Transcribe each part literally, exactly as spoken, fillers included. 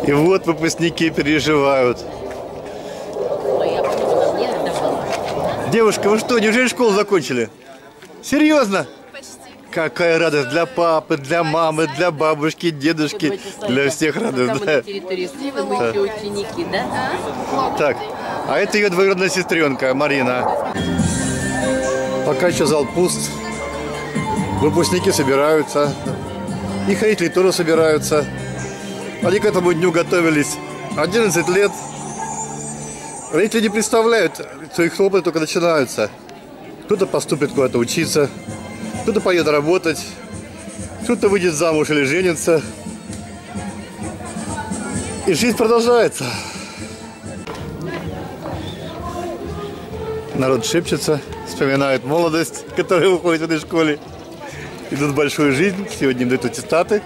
И вот выпускники переживают. Девушка, вы что, неужели школу закончили? Серьезно? Почти. Какая радость для папы, для мамы, для бабушки, дедушки, для всех радость. Да? Ученики, да? Так, а это ее двоюродная сестренка Марина. Пока еще зал пуст. Выпускники собираются. Их родители тоже собираются. Они к этому дню готовились одиннадцать лет. Родители не представляют, что их хлопоты только начинаются. Кто-то поступит куда-то учиться, кто-то поедет работать, кто-то выйдет замуж или женится. И жизнь продолжается. Народ шепчется, вспоминает молодость, которая уходит в этой школе. Идут в большую жизнь, сегодня им дают аттестаты.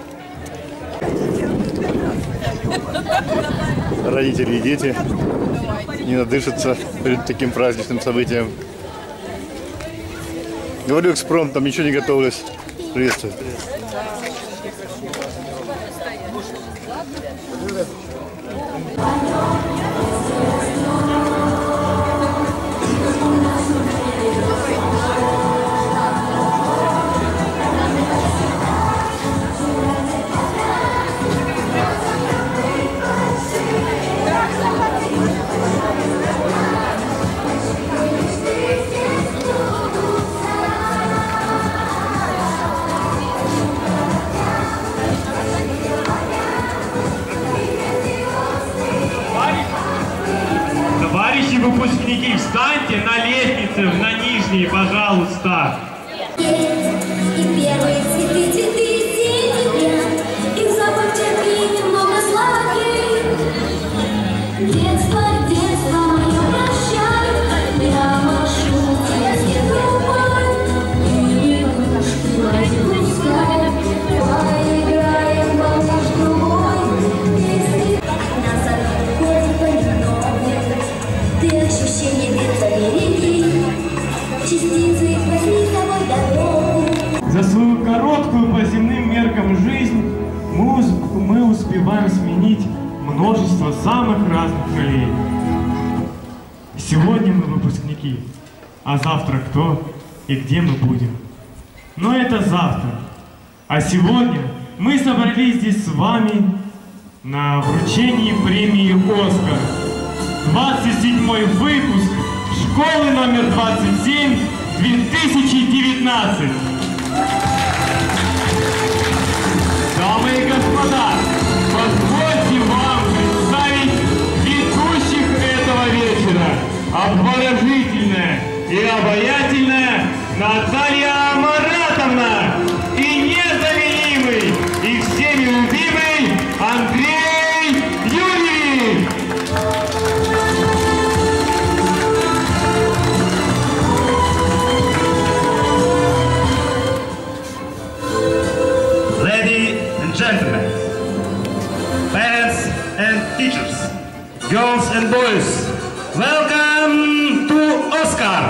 Родители и дети не надышатся перед таким праздничным событием. Говорю экспромтом, ничего не готовилось. Приветствую. Товарищи выпускники, встаньте на лестнице, на нижней, пожалуйста. И первые цветы, цветы сентября, их запах терпит много сладких. Детство, детство мое прощай, я машу тебе рукой. И не пускай, поиграем малыш другой. Если нас отходит понимание, ты ощущение где-то береги, частицы возьми с собой дорогу. За свою короткую по земным меркам жизнь мы, мы успеваем сменить множество самых разных ролей. Сегодня мы выпускники, а завтра кто и где мы будем. Но это завтра. А сегодня мы собрались здесь с вами на вручении премии «Оскар». двадцать седьмой выпуск школы номер двадцать семь две тысячи девятнадцать. Дамы и господа, позвольте вам представить ведущих этого вечера. Обворожительная и обаятельная Наталья Маратовна и незаменимый и всеми любимый Андрей Юрьевич. Ladies and gentlemen, parents and teachers, girls and boys, welcome to Oscar!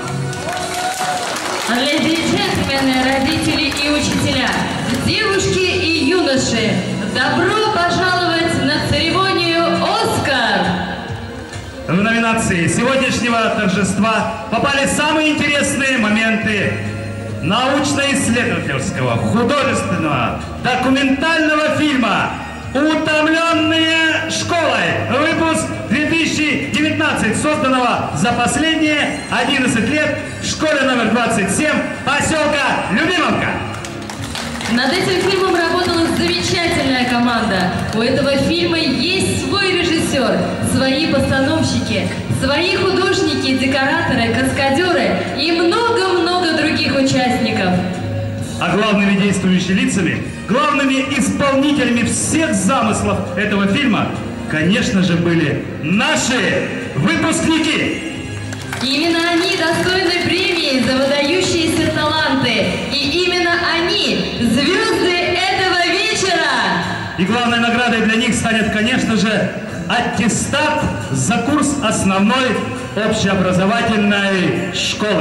Леди и джентльмены, родители и учителя, девушки и юноши, добро пожаловать на церемонию «Оскар». В номинации сегодняшнего торжества попали самые интересные моменты научно-исследовательского, художественного, документального фильма «Утомленные школой». Выпуск две тысячи девятнадцать, созданного за последние одиннадцать лет в школе номер двадцать семь поселка Любимовка. Над этим фильмом работала замечательная команда. У этого фильма есть свой режиссер, свои постановщики, свои художники, декораторы, каскадеры и много-много других участников. А главными действующими лицами, главными исполнителями всех замыслов этого фильма, конечно же, были наши выпускники. Именно они достойны премии за выдающиеся таланты. И именно они звезды этого вечера. И главной наградой для них станет, конечно же, аттестат за курс основной общеобразовательной школы.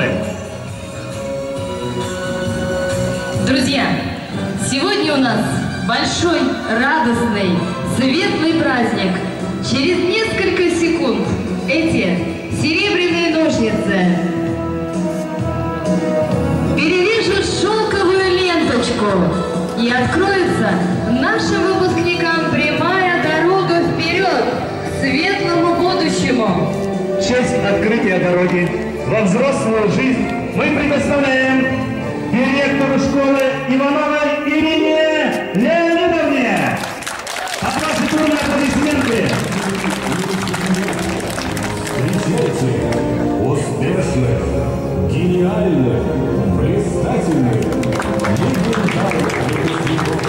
Друзья, сегодня у нас большой, радостный, светлый праздник. Через несколько секунд эти серебряные ножницы перережут шелковую ленточку, и откроется нашим выпускникам прямая дорога вперед к светлому будущему. В честь открытия дороги во взрослую жизнь мы предоставляем директору школы Ивановой Ирине Леонидовне. А ваши бурные аплодисменты. Встречайте успешных, гениальных, блистательных, легендарных выпускников.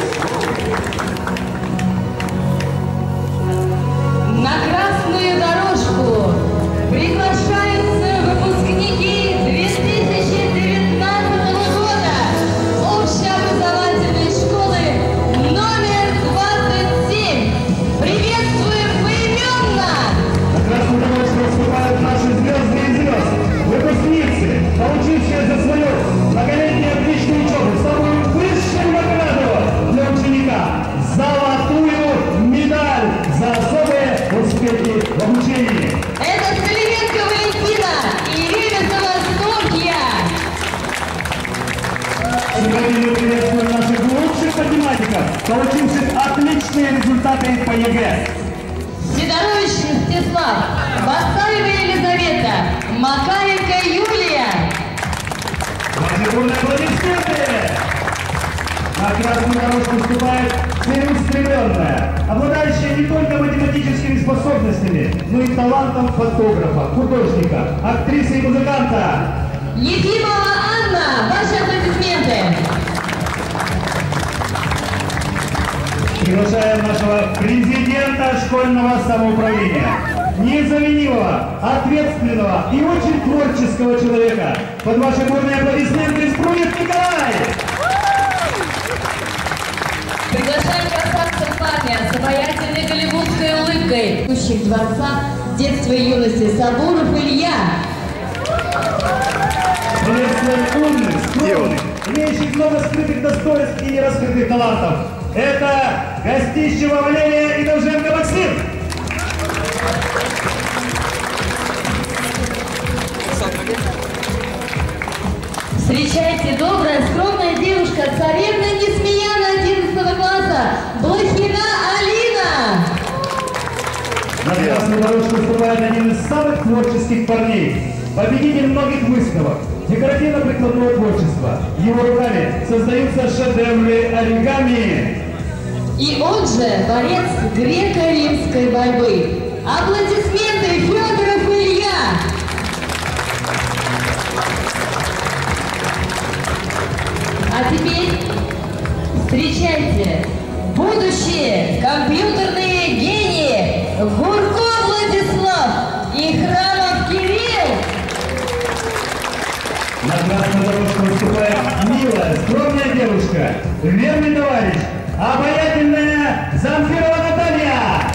На красную дорожку приглашаются выпускники две тысячи девятнадцатого года общеобразовательной школы номер двадцать семь. Приветствуем поименно! На красную дорожку выступают наши звезды и звезд, выпускницы, получившие за свою многолетнюю отличную учебу самую высшую награду для ученика – золотую медаль за особые успехи в обучении. Это Столевенко Валентина и Ревесова Софья. Сегодня мы приветствуем наших лучших математиков, получивших отличные результаты по ЕГЭ. Сидорович Мстислав, Басаева Елизавета, Макаренко Юлия. Ваши бурные аплодисменты! На красную дорожку выступает целеустремленная, обладающая не только математическими способностями, но и талантом фотографа, художника, актрисы и музыканта. Ефимова Анна, ваши аплодисменты. Приглашаем нашего президента школьного самоуправления, незаменимого, ответственного и очень творческого человека. Под ваши бурные аплодисменты Спруев Николай! Приглашаем красавца парня с обаятельной голливудской улыбкой, идущих дворца детства и юности, Сабуров Илья. Приветствуем умных, скромных, имеющих много скрытых достоинств и нераскрытых талантов. Это Гостищева Валерия и Долженко Максим. Встречайте, добрая, скромная девушка, царевна Несмеяна одиннадцатого класса, Блохина Алина. На красную дорожку выступает один из самых творческих парней, победитель многих выставок, декоративно-прикладного творчества. Его руками создаются шедевры оригами. И он же борец греко-римской борьбы. Аплодисменты, Федоров Илья. А теперь встречайте будущие компьютерные гении Гурко Владислав и Храмов Кирилл. На красную дорожку выступает милая, скромная девушка, верный товарищ, обаятельная Замфирова Наталья.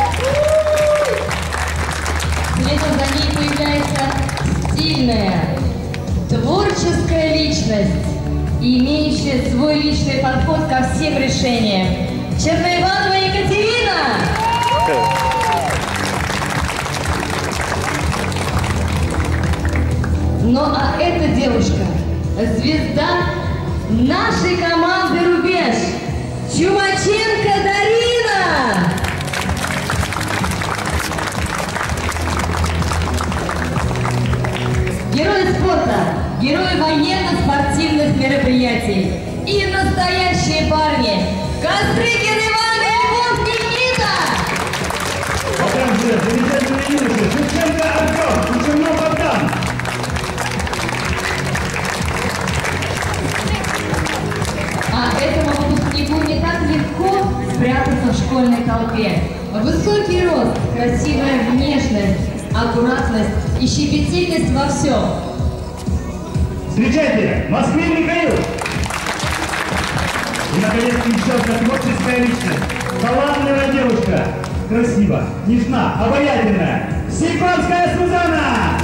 Следом за ней появляется стильная, творческая личность, имеющая свой личный подход ко всем решениям. Черноиванова Екатерина! Ну а эта девушка – звезда нашей команды «Рубеж» Чумаченко Дарина! Герой спорта, герой военно-спортивных мероприятий и настоящие парни Кострыкин Иван и Львов Никита! А также замечательные юноши Шевченко Артем и Чернов Богдан. А этому выпускнику не так легко спрятаться в школьной толпе. Высокий рост, красивая внешность, аккуратность и щепетильность во всем. Встречайте, Москвин Михаил! И, наконец, еще одна творческая личность, талантливая девушка, красиво, нежна, обаятельная, Сикорская Сузанна!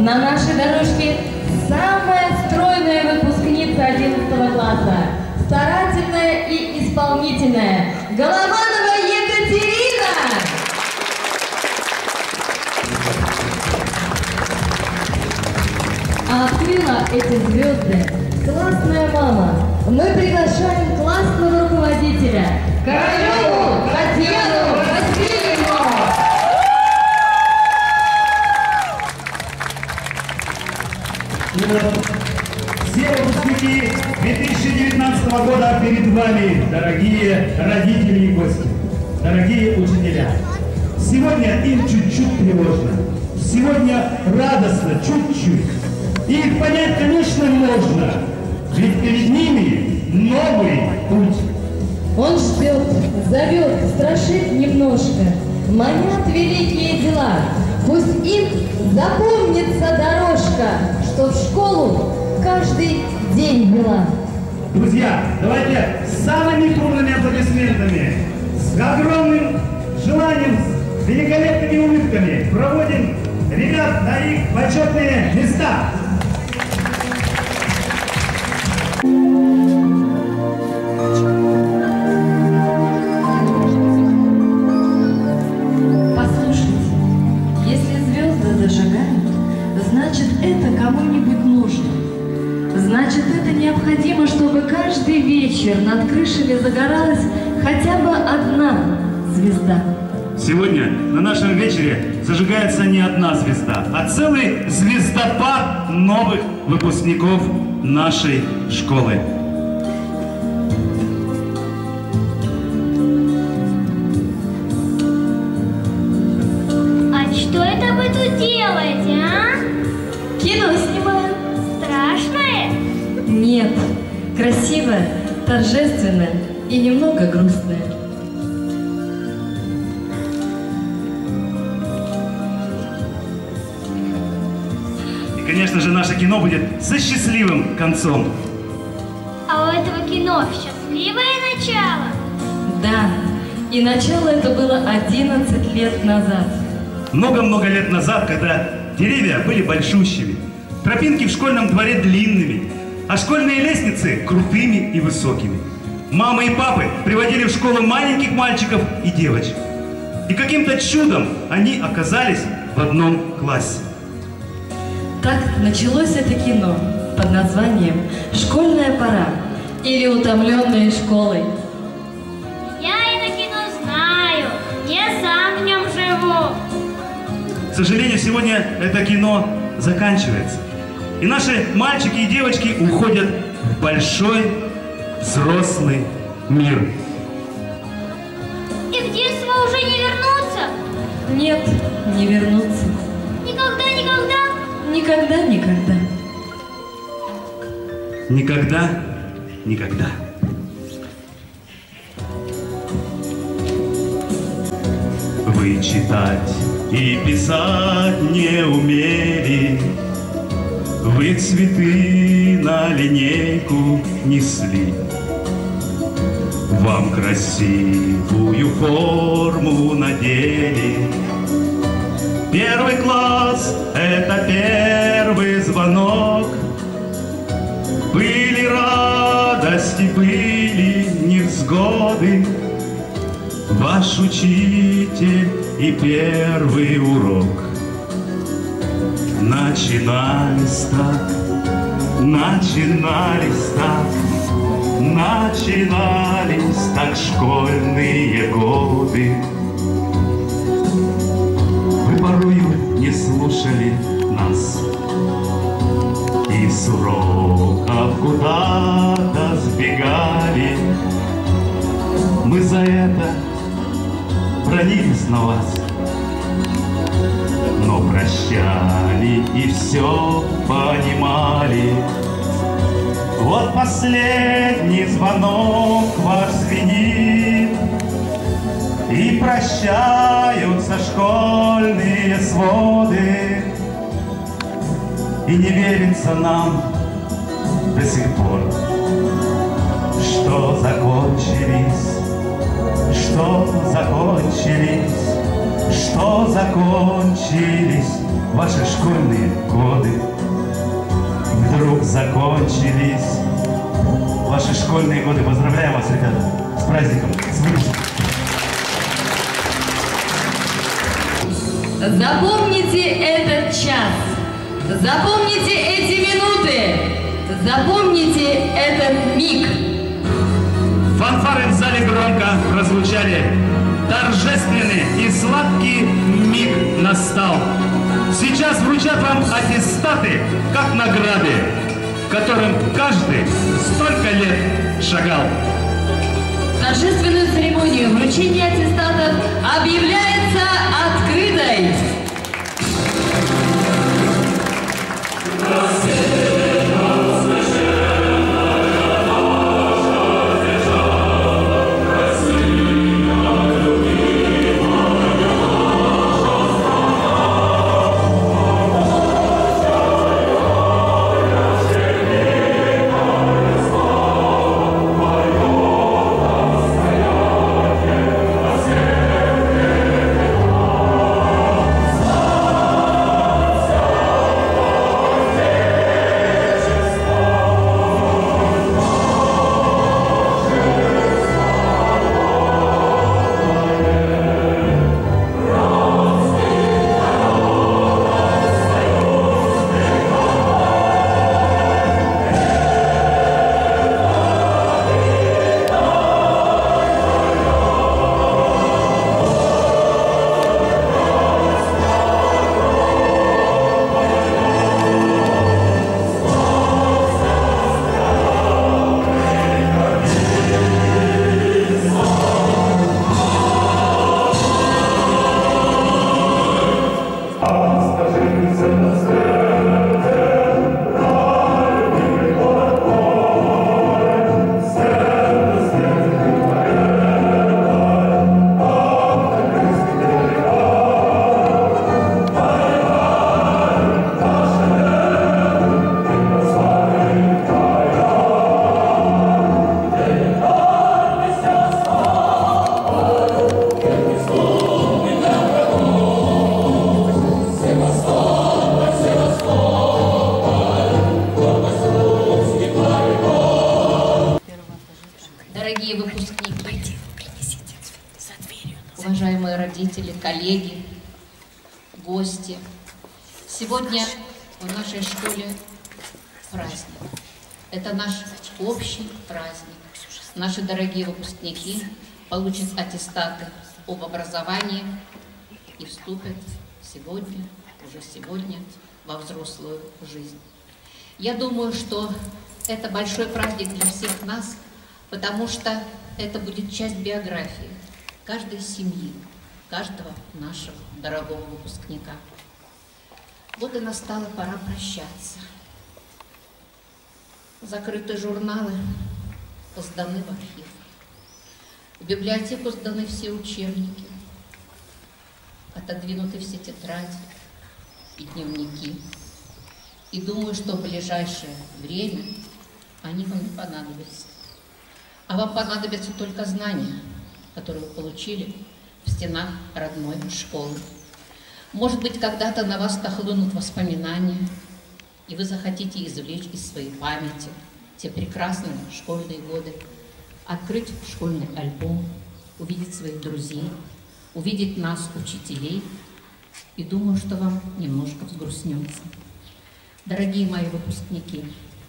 на нашей дорожке самая стройная выпускница одиннадцатого класса, старательная и исполнительная, Голованова Екатерина! А открыла эти звезды классная мама. Мы приглашаем классного руководителя Королеву Татьяну Васильевну! Все выпускники две тысячи девятнадцатого года перед вами, дорогие родители и гости, дорогие учителя. Сегодня им чуть-чуть тревожно, сегодня радостно, чуть-чуть. И их понять, конечно, можно, ведь перед ними новый путь. Он ждет, зовет, страшит немножко, манят великие дела. Пусть им запомнится дорожка, что в школу каждый день вела. Друзья, давайте с самыми бурными аплодисментами, с огромным желанием, с великолепными улыбками проводим ребят на их почетные места. Послушайте, если звезды зажигают, значит, это кому-нибудь нужно. Значит, это необходимо, чтобы каждый вечер над крышами загоралась хотя бы одна звезда. Сегодня на нашем вечере зажигается не одна звезда, а целый звездопад новых выпускников нашей школы. А что это вы тут делаете, а? Кино снимаю. Страшное? Нет, красивое, торжественное и немного грустное. И, конечно же, наше кино будет со счастливым концом. А у этого кино счастливое начало? Да, и начало это было одиннадцать лет назад. Много-много лет назад, когда деревья были большущими, тропинки в школьном дворе длинными, а школьные лестницы крутыми и высокими. Мамы и папы приводили в школу маленьких мальчиков и девочек. И каким-то чудом они оказались в одном классе. Так началось это кино под названием «Школьная пора» или «Утомленные школой». Я это кино знаю, я сам в нем живу. К сожалению, сегодня это кино заканчивается. И наши мальчики и девочки уходят в большой взрослый мир. И в детство уже не вернуться? Нет, не вернуться. Никогда, никогда? Никогда, никогда. Никогда, никогда. Вы читать и писать не умели, вы цветы на линейку несли. Вам красивую форму надели. Первый класс — это первый звонок. Были радости, были невзгоды. Ваш учитель и первый урок. Начинались так, начинались так, начинались так школьные годы. Вы порою не слушали нас и с уроков куда-то сбегали. Мы за это бронились на вас, но прощали и все понимали. Вот последний звонок ваш звенит, и прощаются школьные своды. И не верится нам до сих пор, что закончились, что закончились, что закончились ваши школьные годы. школьные годы. Поздравляю вас, ребята, с праздником, с выпуском. Запомните этот час, запомните эти минуты, запомните этот миг. Фанфары в зале громко прозвучали. Торжественный и сладкий миг настал. Сейчас вручат вам аттестаты, как награды, которым каждый столько лет шагал. Торжественную церемонию вручения аттестатов объявляется открытой. Дорогие выпускники, уважаемые родители, коллеги, гости, сегодня в нашей школе праздник. Это наш общий праздник. Наши дорогие выпускники получат аттестаты об образовании и вступят сегодня, уже сегодня, во взрослую жизнь. Я думаю, что это большой праздник для всех нас, потому что это будет часть биографии каждой семьи, каждого нашего дорогого выпускника. Вот и настала пора прощаться. Закрыты журналы, сданы в архив. В библиотеку сданы все учебники, отодвинуты все тетради и дневники. И думаю, что в ближайшее время они вам не понадобятся. А вам понадобятся только знания, которые вы получили в стенах родной школы. Может быть, когда-то на вас нахлынут воспоминания, и вы захотите извлечь из своей памяти те прекрасные школьные годы, открыть школьный альбом, увидеть своих друзей, увидеть нас, учителей, и думаю, что вам немножко взгрустнется. Дорогие мои выпускники,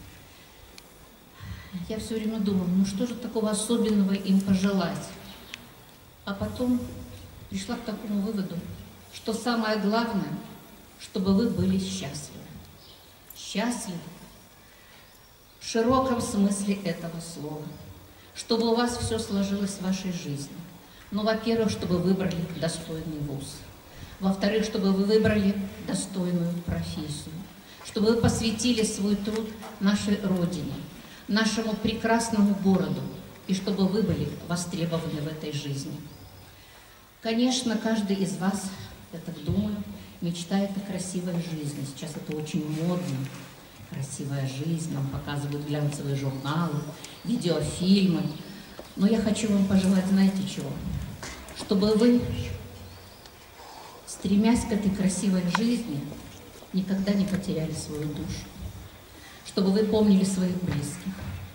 я все время думала, ну что же такого особенного им пожелать? А потом пришла к такому выводу, что самое главное, чтобы вы были счастливы. Счастливы в широком смысле этого слова. Чтобы у вас все сложилось в вашей жизни. Ну, во-первых, чтобы вы выбрали достойный вуз. Во-вторых, чтобы вы выбрали достойную профессию. Чтобы вы посвятили свой труд нашей Родине, нашему прекрасному городу, и чтобы вы были востребованы в этой жизни. Конечно, каждый из вас, я так думаю, мечтает о красивой жизни. Сейчас это очень модно. Красивая жизнь, нам показывают глянцевые журналы, видеофильмы. Но я хочу вам пожелать, знаете чего? Чтобы вы, стремясь к этой красивой жизни, никогда не потеряли свою душу. Чтобы вы помнили своих близких,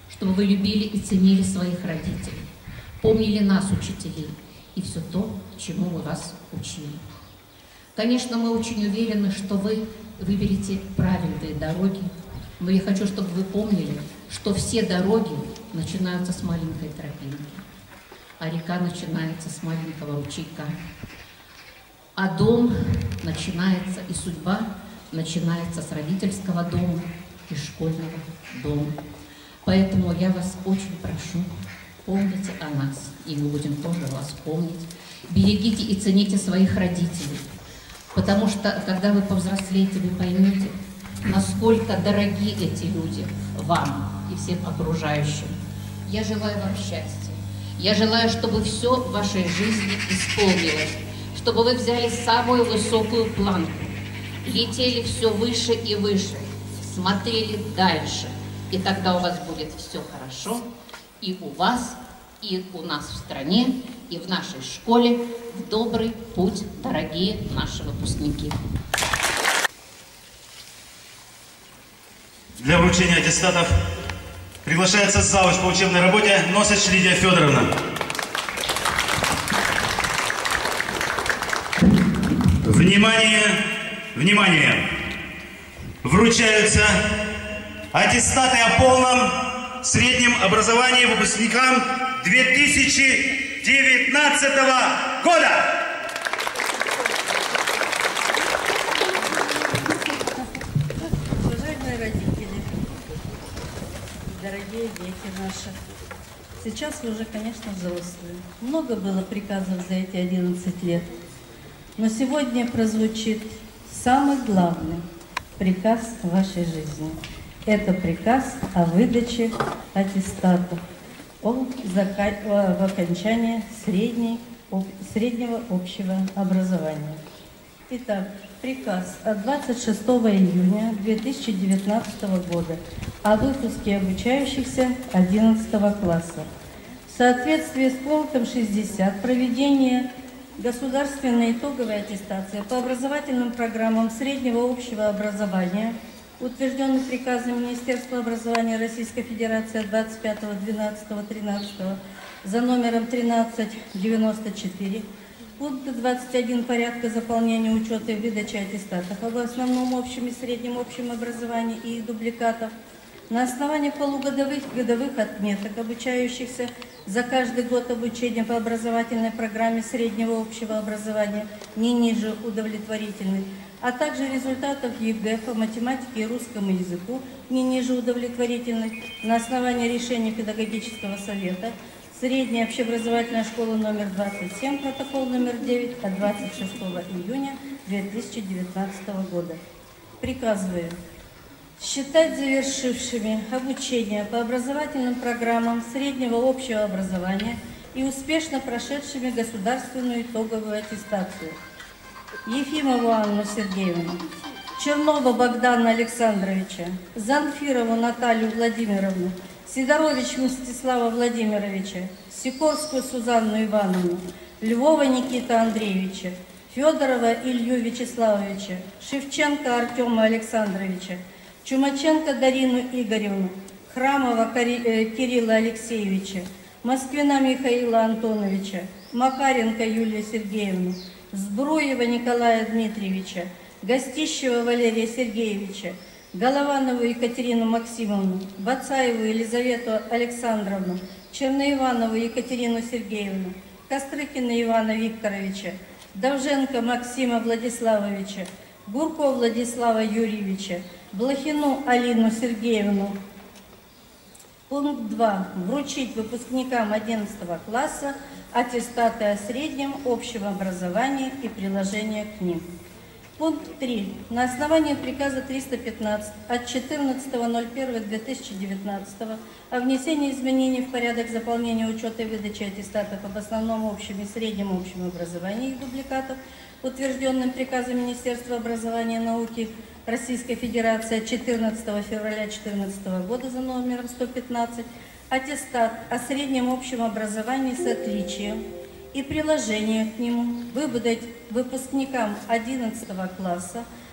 чтобы вы любили и ценили своих родителей, помнили нас, учителей, и все то, чему мы вас учили. Конечно, мы очень уверены, что вы выберете правильные дороги, но я хочу, чтобы вы помнили, что все дороги начинаются с маленькой тропинки, а река начинается с маленького ручейка, а дом начинается, и судьба начинается с родительского дома и школьного дома. Поэтому я вас очень прошу, помните о нас, и мы будем тоже вас помнить. Берегите и цените своих родителей, потому что, когда вы повзрослеете, вы поймете, насколько дороги эти люди вам и всем окружающим. Я желаю вам счастья. Я желаю, чтобы все в вашей жизни исполнилось, чтобы вы взяли самую высокую планку, летели все выше и выше, смотрели дальше, и тогда у вас будет все хорошо и у вас, и у нас в стране, и в нашей школе в добрый путь, дорогие наши выпускники. Для вручения аттестатов приглашается завуч по учебной работе Носич Лидия Федоровна. Внимание, внимание! Вручаются аттестаты о полном среднем образовании выпускникам две тысячи девятнадцатого года! Дорогие дети наши, сейчас вы уже, конечно, взрослые. Много было приказов за эти одиннадцать лет. Но сегодня прозвучит самый главный приказ в вашей жизни. Это приказ о выдаче аттестатов о, о окончании средней, среднего общего образования. Итак, приказ от двадцать шестого июня две тысячи девятнадцатого года о выпуске обучающихся одиннадцатого класса. В соответствии с пунктом шестьдесят проведение государственной итоговой аттестации по образовательным программам среднего общего образования, утвержденный приказом Министерства образования Российской Федерации от двадцать пятого двенадцатого тринадцатого за номером тринадцать девяносто четыре, пункт двадцать один порядка заполнения, учета и выдачи аттестатов об основном общем и среднем общем образовании и их дубликатов на основании полугодовых годовых отметок обучающихся за каждый год обучения по образовательной программе среднего общего образования не ниже удовлетворительной, а также результатов ЕГЭ по математике и русскому языку не ниже удовлетворительных на основании решения педагогического совета средняя общеобразовательная школа номер двадцать семь, протокол номер девять от двадцать шестого июня две тысячи девятнадцатого года. Приказываю считать завершившими обучение по образовательным программам среднего общего образования и успешно прошедшими государственную итоговую аттестацию Ефимову Анну Сергеевну, Чернова Богдана Александровича, Занфирову Наталью Владимировну, Сидорович Мстислава Владимировича, Сикорскую Сузанну Ивановну, Львова Никита Андреевича, Федорова Илью Вячеславовича, Шевченко Артема Александровича, Чумаченко Дарину Игоревну, Храмова Кирилла Алексеевича, Москвина Михаила Антоновича, Макаренко Юлию Сергеевну, Збруева Николая Дмитриевича, Гостищева Валерия Сергеевича, Голованову Екатерину Максимовну, Бацаеву Елизавету Александровну, Черноиванову Екатерину Сергеевну, Кострыкина Ивана Викторовича, Довженко Максима Владиславовича, Гурко Владислава Юрьевича, Блохину Алину Сергеевну. Пункт два. Вручить выпускникам одиннадцатого класса аттестаты о среднем общем образовании и приложения к ним. Пункт три. На основании приказа триста пятнадцать от четырнадцатого ноль первого две тысячи девятнадцатого о внесении изменений в порядок заполнения, учета и выдачи аттестатов об основном общем и среднем общем образовании и дубликатов, утвержденным приказом Министерства образования и науки Российской Федерации от четырнадцатого февраля две тысячи четырнадцатого года за номером сто пятнадцать, аттестат о среднем общем образовании с отличием и приложение к нему выдать выпускникам одиннадцатого класса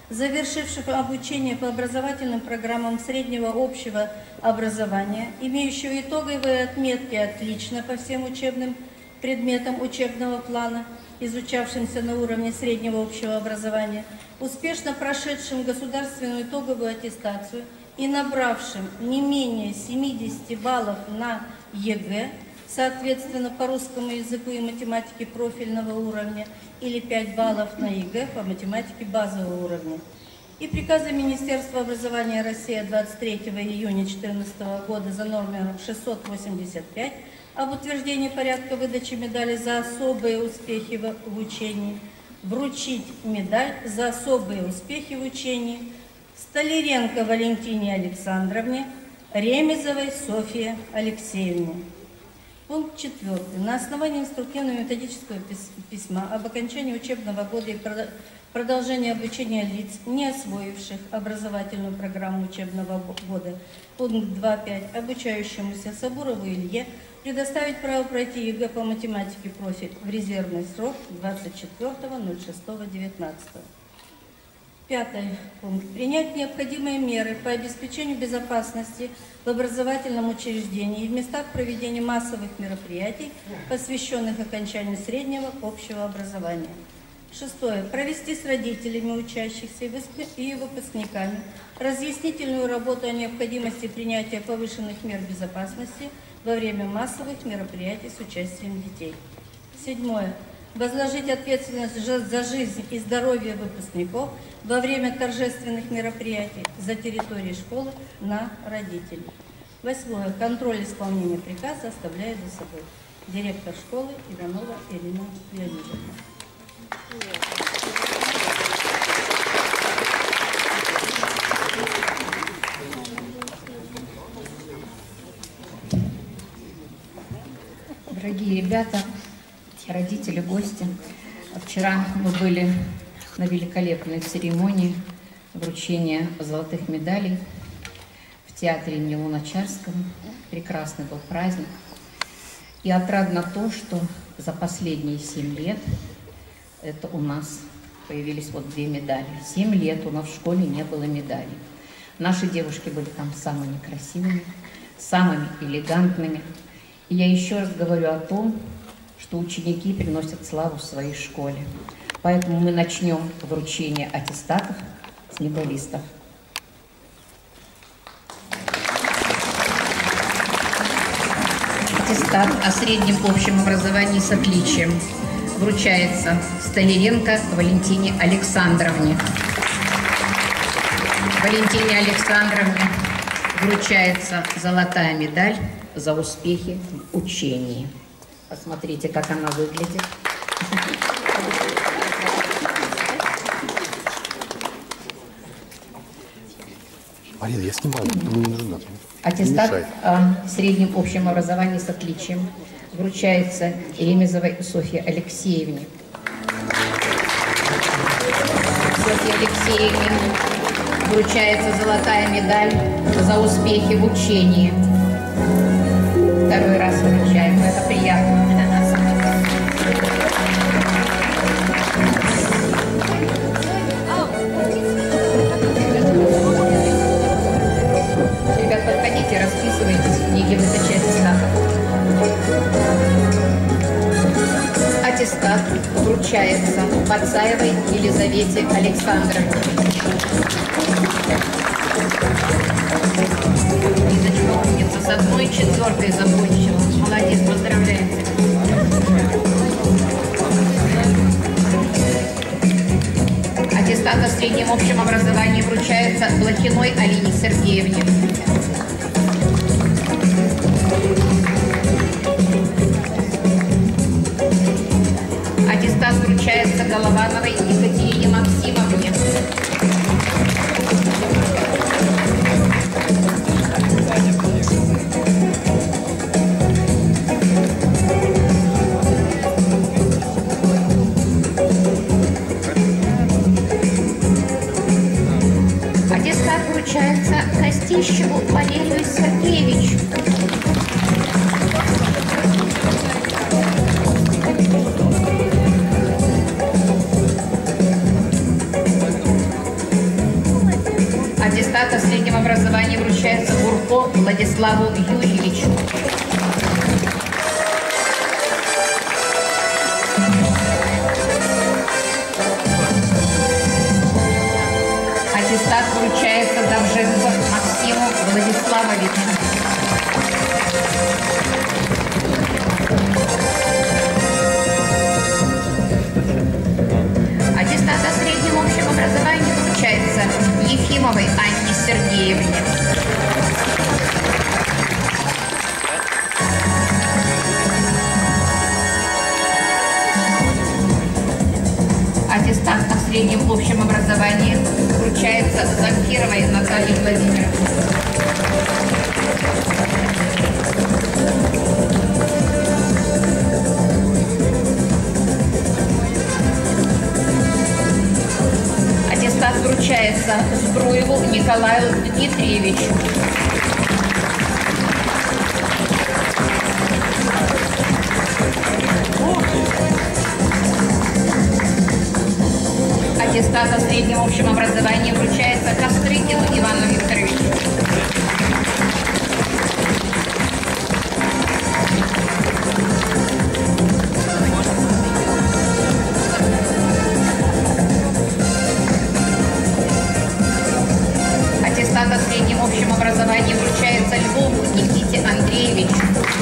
завершивших обучение по образовательным программам среднего общего образования, имеющего итоговые отметки «отлично» по всем учебным предметам учебного плана, изучавшимся на уровне среднего общего образования, успешно прошедшим государственную итоговую аттестацию и набравшим не менее семидесяти баллов на ЕГЭ, соответственно, по русскому языку и математике профильного уровня, или пять баллов на ЕГЭ по математике базового уровня. И приказом Министерства образования России двадцать третьего июня две тысячи четырнадцатого года за номером шестьсот восемьдесят пять об утверждении порядка выдачи медали за особые успехи в учении, вручить медаль за особые успехи в учении Столяренко Валентине Александровне, Ремезовой Софье Алексеевне. Пункт четвертый. На основании инструктивно-методического письма об окончании учебного года и продолжении обучения лиц, не освоивших образовательную программу учебного года, пункт два точка пять, обучающемуся Сабурову Илье, предоставить право пройти ЕГЭ по математике профиль в резервный срок двадцать четвёртого ноль шестого девятнадцатого. Пятый пункт. Принять необходимые меры по обеспечению безопасности в образовательном учреждении и в местах проведения массовых мероприятий, посвященных окончанию среднего общего образования. Шестое. Провести с родителями учащихся и выпускниками разъяснительную работу о необходимости принятия повышенных мер безопасности во время массовых мероприятий с участием детей. Седьмое. Возложить ответственность за жизнь и здоровье выпускников во время торжественных мероприятий за территорией школы на родителей. Восьмое. Контроль исполнения приказа оставляет за собой директор школы Иванова Ирина Леонидовна. Дорогие ребята, родители, гости, вчера мы были на великолепной церемонии вручения золотых медалей в театре имени Луначарского. Прекрасный был праздник. И отрадно то, что за последние семь лет это у нас появились вот две медали. Семь лет у нас в школе не было медалей. Наши девушки были там самыми красивыми, самыми элегантными. И я еще раз говорю о том, что ученики приносят славу своей школе. Поэтому мы начнем вручение аттестатов с медалистов. Аттестат о среднем общем образовании с отличием вручается Столяренко Валентине Александровне. Валентине Александровне вручается золотая медаль за успехи в учении. Посмотрите, как она выглядит. Марина, я снимаю, не нужно. Аттестат о среднем общем образовании с отличием вручается Ремезовой Софье Алексеевне. Софье Алексеевне вручается золотая медаль за успехи в учении. Второй раз вручаем, это приятно для нас. Ребят, подходите, расписывайтесь в книге выдачи аттестата. Аттестат вручается Пацаевой Елизавете Александровне. Лизочка умница, с одной четвертой закончила. Молодец, поздравляем тебя. Аттестат о среднем общем образовании вручается Блохиной Алине Сергеевне. Аттестат вручается Головановой Екатерине Максимовне. Аттестат вручается Костищеву Валерию Сергеевичу. Аттестат о среднем образовании вручается Бурко Владиславу Юрьевичу. Аттестат вручается Довженко Максиму Владиславовичу. Аттестат о среднем общем образовании вручается Ефимовой Анне Сергеевне. Аттестат о среднем общем образовании вручается Замфировой Наталье Владимировне. Аттестат вручается Збруеву Николаю Дмитриевичу. Аттестат о среднем общем образовании вручается Кострыкину Ивану Викторовичу. Аттестат о среднем общем образовании вручается Львову Никите Андреевичу.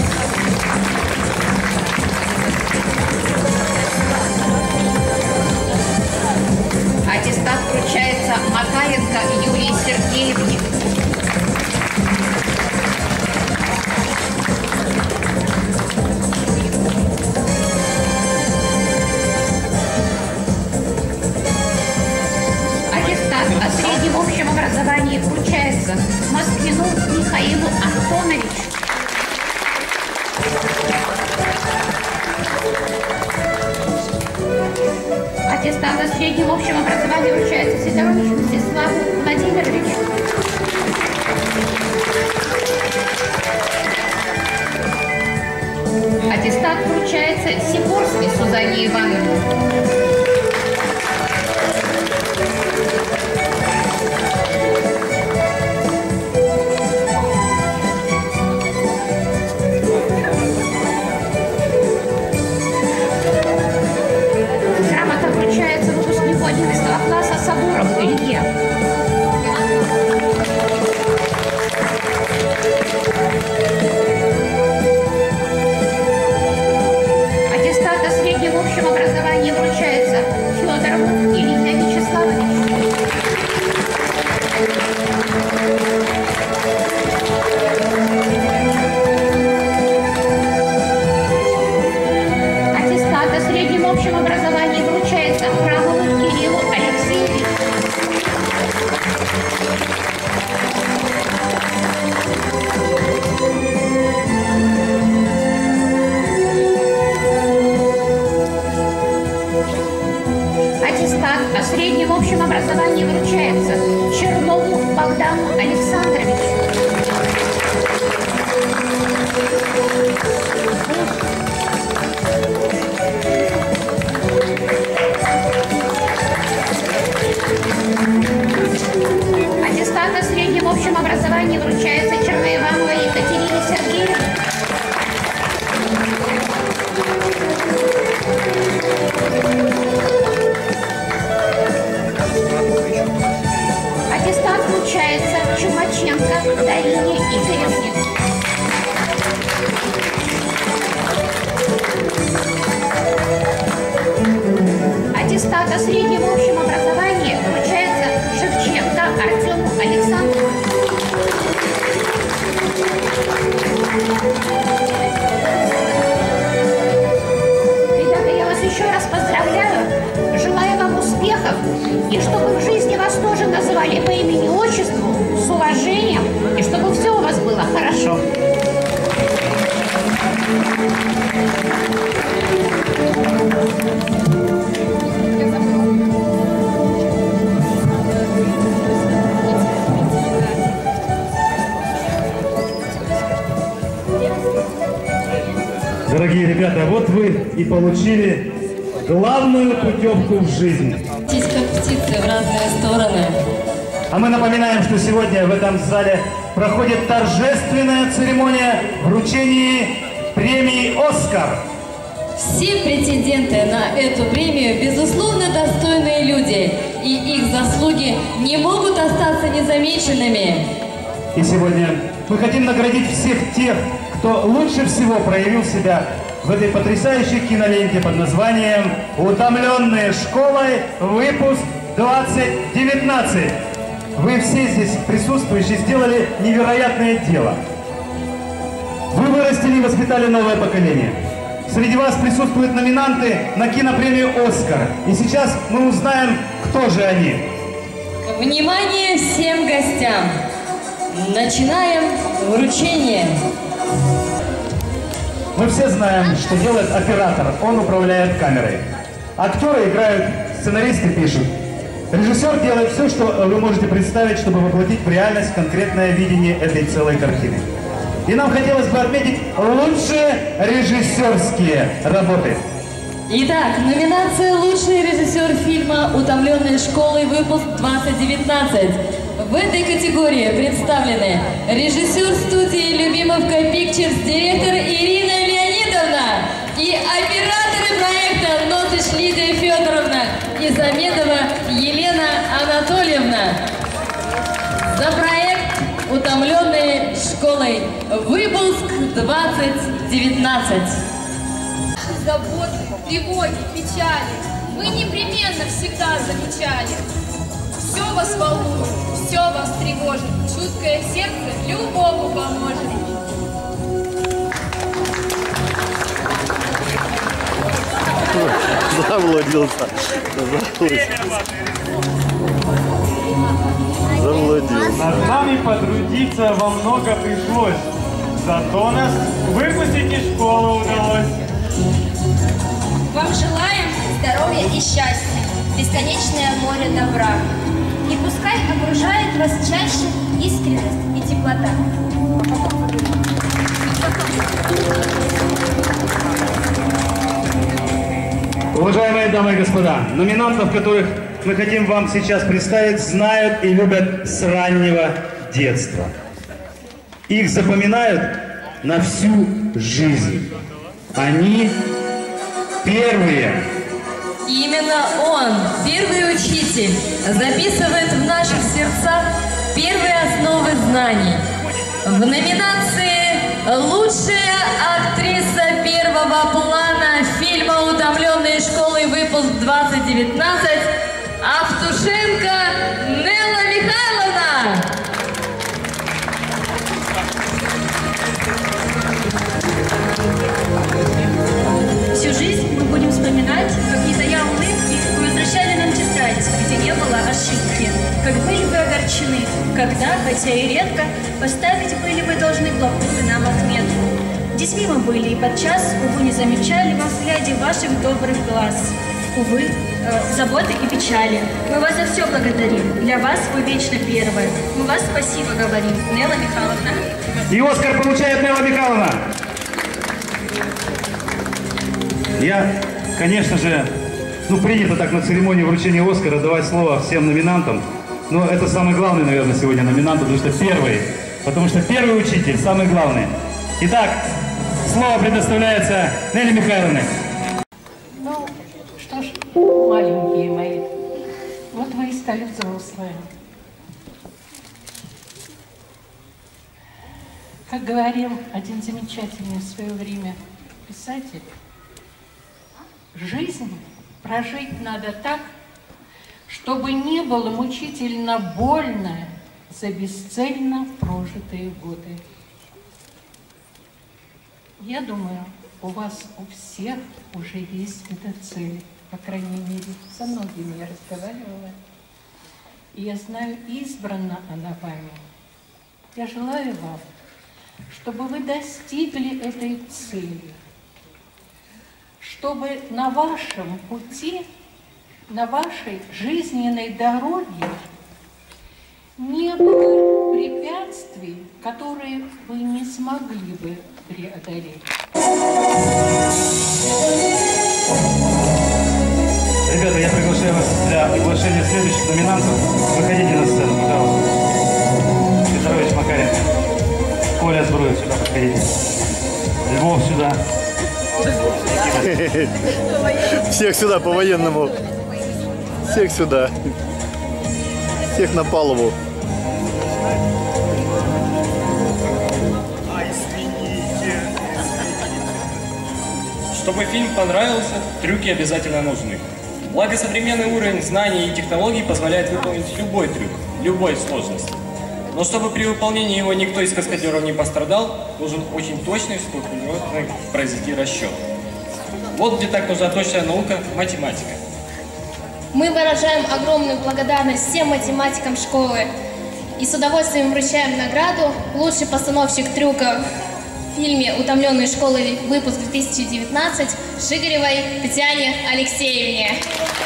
Аттестат вручается Макаренко Юлии Сергеевне. Аттестат о среднем общем образовании вручается Москвину Михаилу Антоновичу. Аттестат о среднем общем образовании вручается Сидоровичу Мстиславу Владимировичу. Аттестат вручается Сикорской Сузанне Ивановне. Сабурову Илье. Аттестат о среднем общем образовании вручается Федорову Илье Вячеславовичу. Аттестат о среднем общем образовании вручается Храмову Кириллу Алексеевичу. Аттестат о среднем общем образовании вручается Чернову Богдану Александровичу. Аттестат о среднем общем образовании вручается Черноивановой Екатерине Сергеевне. Аттестат вручается Чумаченко Дарине Игоревне. Аттестат о среднем общем образовании вручается Шевченко Артему Александровичу. Ребята, я вас еще раз поздравляю, желаю вам успехов, и чтобы в жизни вас тоже называли по имени-отчеству, с уважением, и чтобы все у вас было хорошо. Дорогие ребята, вот вы и получили главную путевку в жизнь. Птицы как птицы в разные стороны. А мы напоминаем, что сегодня в этом зале проходит торжественная церемония вручения премии «Оскар». Все претенденты на эту премию, безусловно, достойные люди, и их заслуги не могут остаться незамеченными. И сегодня мы хотим наградить всех тех, кто лучше всего проявил себя в этой потрясающей киноленте под названием «Утомленные школой. Выпуск двадцать девятнадцать». Вы все здесь присутствующие сделали невероятное дело. Вы вырастили и воспитали новое поколение. Среди вас присутствуют номинанты на кинопремию «Оскар». И сейчас мы узнаем, кто же они. Внимание всем гостям! Начинаем вручение. Мы все знаем, что делает оператор. Он управляет камерой. Актеры играют, сценаристы пишут. Режиссер делает все, что вы можете представить, чтобы воплотить в реальность конкретное видение этой целой картины. И нам хотелось бы отметить лучшие режиссерские работы. Итак, номинация «Лучший режиссер фильма «Утомленные школой. Выпуск двадцать девятнадцать». В этой категории представлены режиссер студии «Любимовка Pictures», директор Ирина Леонидовна и операторы проекта Носыч Лидия Федоровна и Замедова Елена Анатольевна. За проект «Утомленные школой. Выпуск двадцать девятнадцать». Заботы, тревоги, печали мы непременно всегда замечали. Все вас волнует, все вас тревожит, чуткое сердце любому поможет. Завладелся. Завладелся. Над нами потрудиться во много пришлось, зато нас выпустить из школы удалось. Вам желаем здоровья и счастья, бесконечное море добра. И пускай окружает вас чаще искренность и теплота. Уважаемые дамы и господа, номинантов, которых мы хотим вам сейчас представить, знают и любят с раннего детства. Их запоминают на всю жизнь. Они первые. Именно он, первый учитель, записывает в наших сердцах первые основы знаний. В номинации «Лучшая актриса первого плана» фильма «Утомленные школой. Выпуск двадцать девятнадцать» Автушенко Нелла Михайловна. Всю жизнь мы будем вспоминать, как, не тая улыбки, вы возвращали нам тетрадь, где не было ошибки, как были вы огорчены, когда, хотя и редко, поставить были вы должны плохую нам отметку. Детьми мы были и подчас, увы, не замечали во взгляде ваших добрых глаз. Увы, э, заботы и печали. Мы вас за все благодарим. Для вас вы вечно первые. Мы вас спасибо говорим, Нелла Михайловна. И Оскар получает Нелла Михайловна. Я, конечно же, ну, принято так на церемонии вручения Оскара давать слово всем номинантам. Но это самый главный, наверное, сегодня номинант, потому что первый. Потому что первый учитель, самый главный. Итак, слово предоставляется Нелле Михайловне. Ну, что ж, маленькие мои, вот вы и стали взрослые. Как говорил один замечательный в свое время писатель, жизнь прожить надо так, чтобы не было мучительно больно за бесцельно прожитые годы. Я думаю, у вас у всех уже есть эта цель, по крайней мере, со многими я разговаривала. И я знаю, избрана она вами. Я желаю вам, чтобы вы достигли этой цели, чтобы на вашем пути, на вашей жизненной дороге не было препятствий, которые вы не смогли бы преодолеть. Ребята, я приглашаю вас для приглашения следующих номинантов. Выходите на сцену, пожалуйста. Петрович Макаренко. Коля Збруев, сюда подходите. Львов сюда. Всех сюда по-военному. Всех сюда. Всех на палубу. Чтобы фильм понравился, трюки обязательно нужны. Благо современный уровень знаний и технологий позволяет выполнить любой трюк, любой сложности. Но чтобы при выполнении его никто из каскадеров не пострадал, нужен очень точный, скрупулезный произвести расчет. Вот где так нужна точная наука – математика. Мы выражаем огромную благодарность всем математикам школы и с удовольствием вручаем награду «Лучший постановщик трюков» в фильме «Утомленные школы», выпуск две тысячи девятнадцать, Шигаревой Татьяне Алексеевне.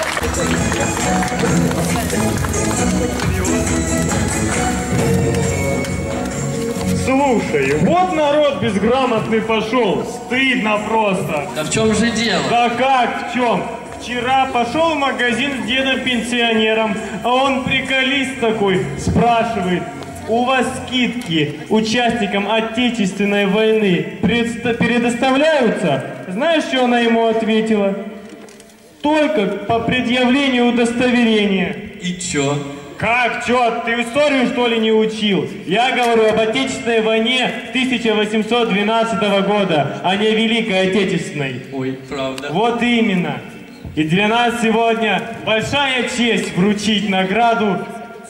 Слушай, вот народ безграмотный пошел. Стыдно просто. Да в чем же дело? Да как в чем? Вчера пошел в магазин с дедом-пенсионером, а он приколист такой, спрашивает: у вас скидки участникам Отечественной войны предоставляются? Знаешь, что она ему ответила? Только по предъявлению удостоверения. И чё? Как чё? Ты историю, что ли, не учил? Я говорю об Отечественной войне тысяча восемьсот двенадцатого года, а не Великой Отечественной. Ой, правда. Вот именно. И для нас сегодня большая честь вручить награду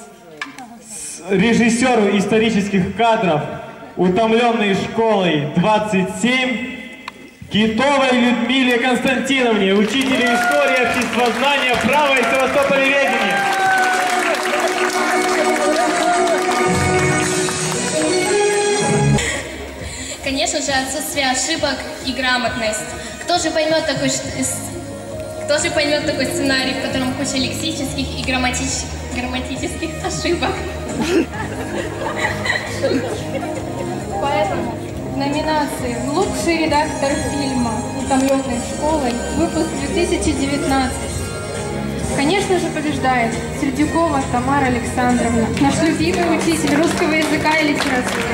режиссеру исторических кадров «Утомленной школой двадцать семь» Китовой Людмиле Константиновне, учителю истории, обществознания, права и севастополеведения. Конечно же, отсутствие ошибок и грамотность. Кто же поймет такой, кто же поймет такой сценарий, в котором куча лексических и грамматич... грамматических ошибок? Поэтому в номинации «Лучший редактор фильма «Утомленной школой», выпуск две тысячи девятнадцать». Конечно же, побеждает Сердюкова Тамара Александровна, наш любимый учитель русского языка и литературы.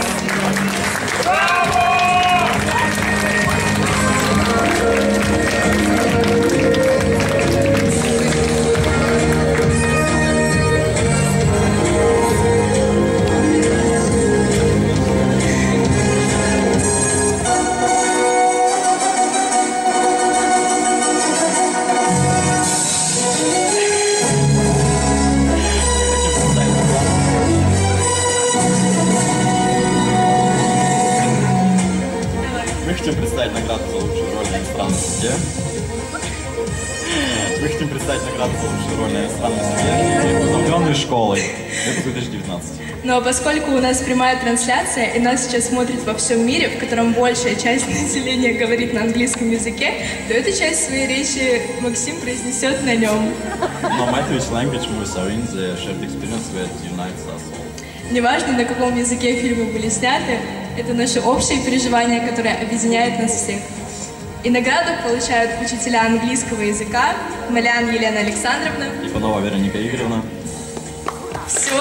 Мы хотим представить награду за лучшую роль на иностранном языке. Мы хотим представить награду за лучшую роль на иностранном языке «Утомленной школой», выпуск две тысячи девятнадцать. Но поскольку у нас прямая трансляция, и нас сейчас смотрят во всем мире, в котором большая часть населения говорит на английском языке, то эту часть своей речи Максим произнесет на нем. No matter which language movies are in, the shared experience that unites us all. Неважно, на каком языке фильмы были сняты, это наше общее переживание, которое объединяет нас всех. И награду получают учителя английского языка Малян Елена Александровна и Панова Вероника Игоревна. Все.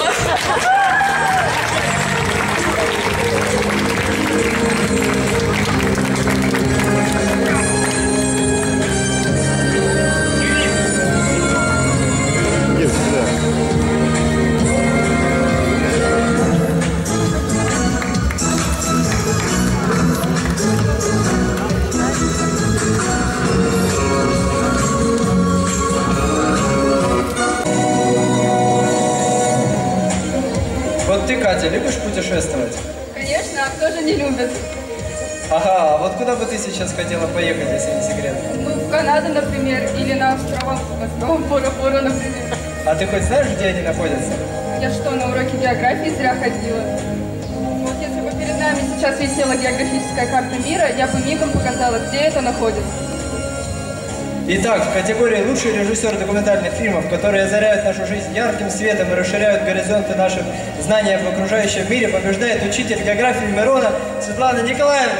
Вот ты, Катя, любишь путешествовать? Конечно, а кто же не любит? Ага, а вот куда бы ты сейчас хотела поехать, если не секрет? Ну, в Канаду, например, или на острова, острова Бора-Бора, например. А ты хоть знаешь, где они находятся? Я что, на уроке географии зря ходила? Вот если бы перед нами сейчас висела географическая карта мира, я бы мигом показала, где это находится. Итак, в категории «Лучший режиссер документальных фильмов», которые озаряют нашу жизнь ярким светом и расширяют горизонты наших знаний об окружающем мире, побеждает учитель географии Мирона Светлана Николаевна.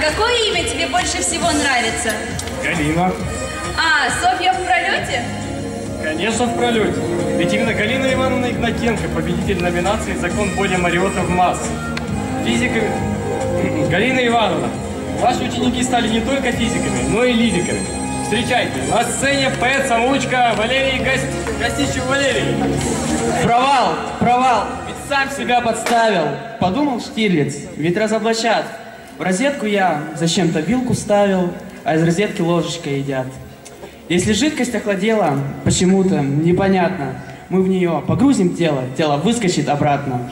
какое имя тебе больше всего нравится? Галина. А, Софья в пролете? Конечно, в пролете. Ведь именно Галина Ивановна Игнатенко, победитель номинации «Закон Боля Мариотта в массы». Физика... Галина Ивановна, ваши ученики стали не только физиками, но и лириками. Встречайте, на сцене поэт-самоучка Валерий Гост... Гостищев Валерий. Провал, провал, ведь сам себя подставил. Подумал Штирлиц, ведь разоблачат. В розетку я зачем-то вилку вставил, а из розетки ложечкой едят. Если жидкость охладела, почему-то непонятно, мы в нее погрузим тело, тело выскочит обратно.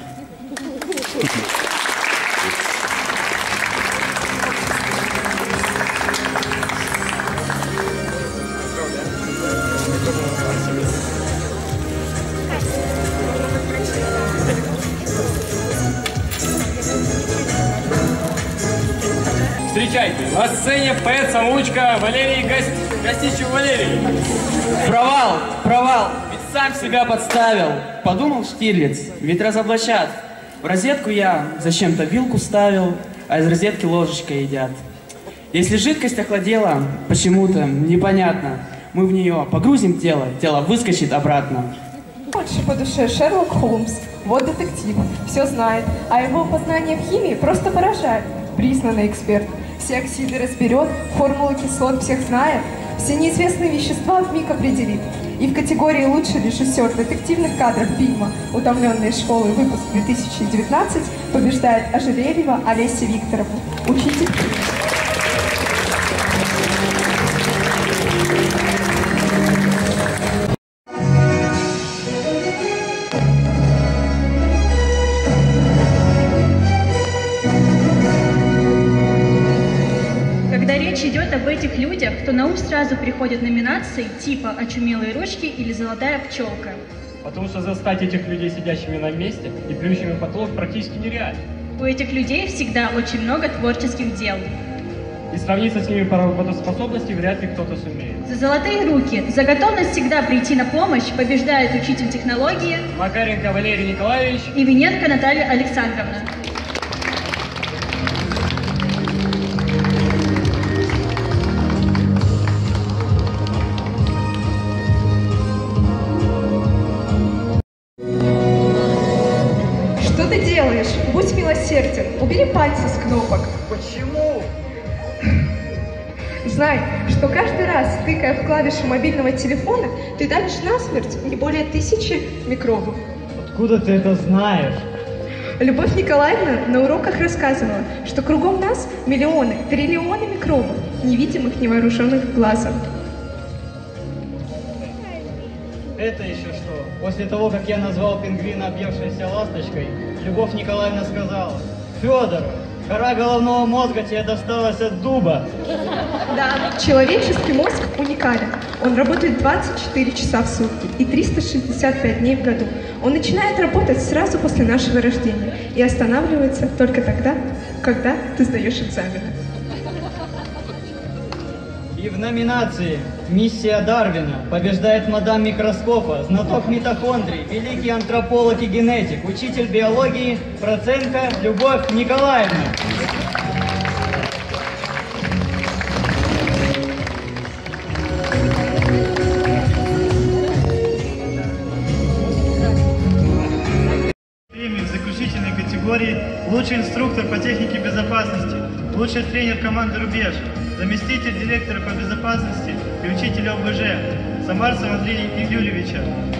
Встречайте, на сцене поэт-самоучка Валерий Гост... Гостищев Валерий. Провал, провал, ведь сам себя подставил. Подумал Штирлиц, ведь разоблачат. В розетку я зачем-то вилку вставил, а из розетки ложечкой едят. Если жидкость охладела, почему-то непонятно, мы в нее погрузим тело, тело выскочит обратно. Больше по душе Шерлок Холмс. Вот детектив, все знает, а его познание в химии просто поражает. Признанный эксперт. Все оксиды разберет, формулы кислот всех знает, все неизвестные вещества вмиг определит. И в категории «Лучший режиссер детективных кадров» фильма «Утомленные школы», выпуск две тысячи девятнадцать, побеждает Ожерельева Олеся Викторовна, учитель. Когда речь идет об этих людях, то на ум сразу приходят номинации типа «Очумелые ручки» или «Золотая пчелка». Потому что застать этих людей сидящими на месте и плюющими в потолок практически нереально. У этих людей всегда очень много творческих дел. И сравниться с ними по работоспособности вряд ли кто-то сумеет. За золотые руки, за готовность всегда прийти на помощь побеждает учитель технологии Макаренко Валерий Николаевич и Виненко Наталья Александровна. Что ты делаешь? Будь милосерден, убери пальцы с кнопок. Почему? Знай, что каждый раз, тыкая в клавиши мобильного телефона, ты давишь насмерть не более тысячи микробов. Откуда ты это знаешь? Любовь Николаевна на уроках рассказывала, что кругом нас миллионы, триллионы микробов, невидимых невооруженных глазом. Это еще что? После того, как я назвал пингвина объевшейся ласточкой, Любовь Николаевна сказала: «Федор, кора головного мозга тебе досталась от дуба». Да, человеческий мозг уникален. Он работает двадцать четыре часа в сутки и триста шестьдесят пять дней в году. Он начинает работать сразу после нашего рождения и останавливается только тогда, когда ты сдаешь экзамены. И в номинации «Миссия Дарвина» побеждает мадам микроскопа, знаток митохондрий, великий антрополог и генетик, учитель биологии Проценко Любовь Николаевна. Премию в заключительной категории «Лучший инструктор по технике безопасности», «Лучший тренер команды «Рубеж», заместитель директора по безопасности и учитель ОБЖ Самарцев Андрей Юрьевича.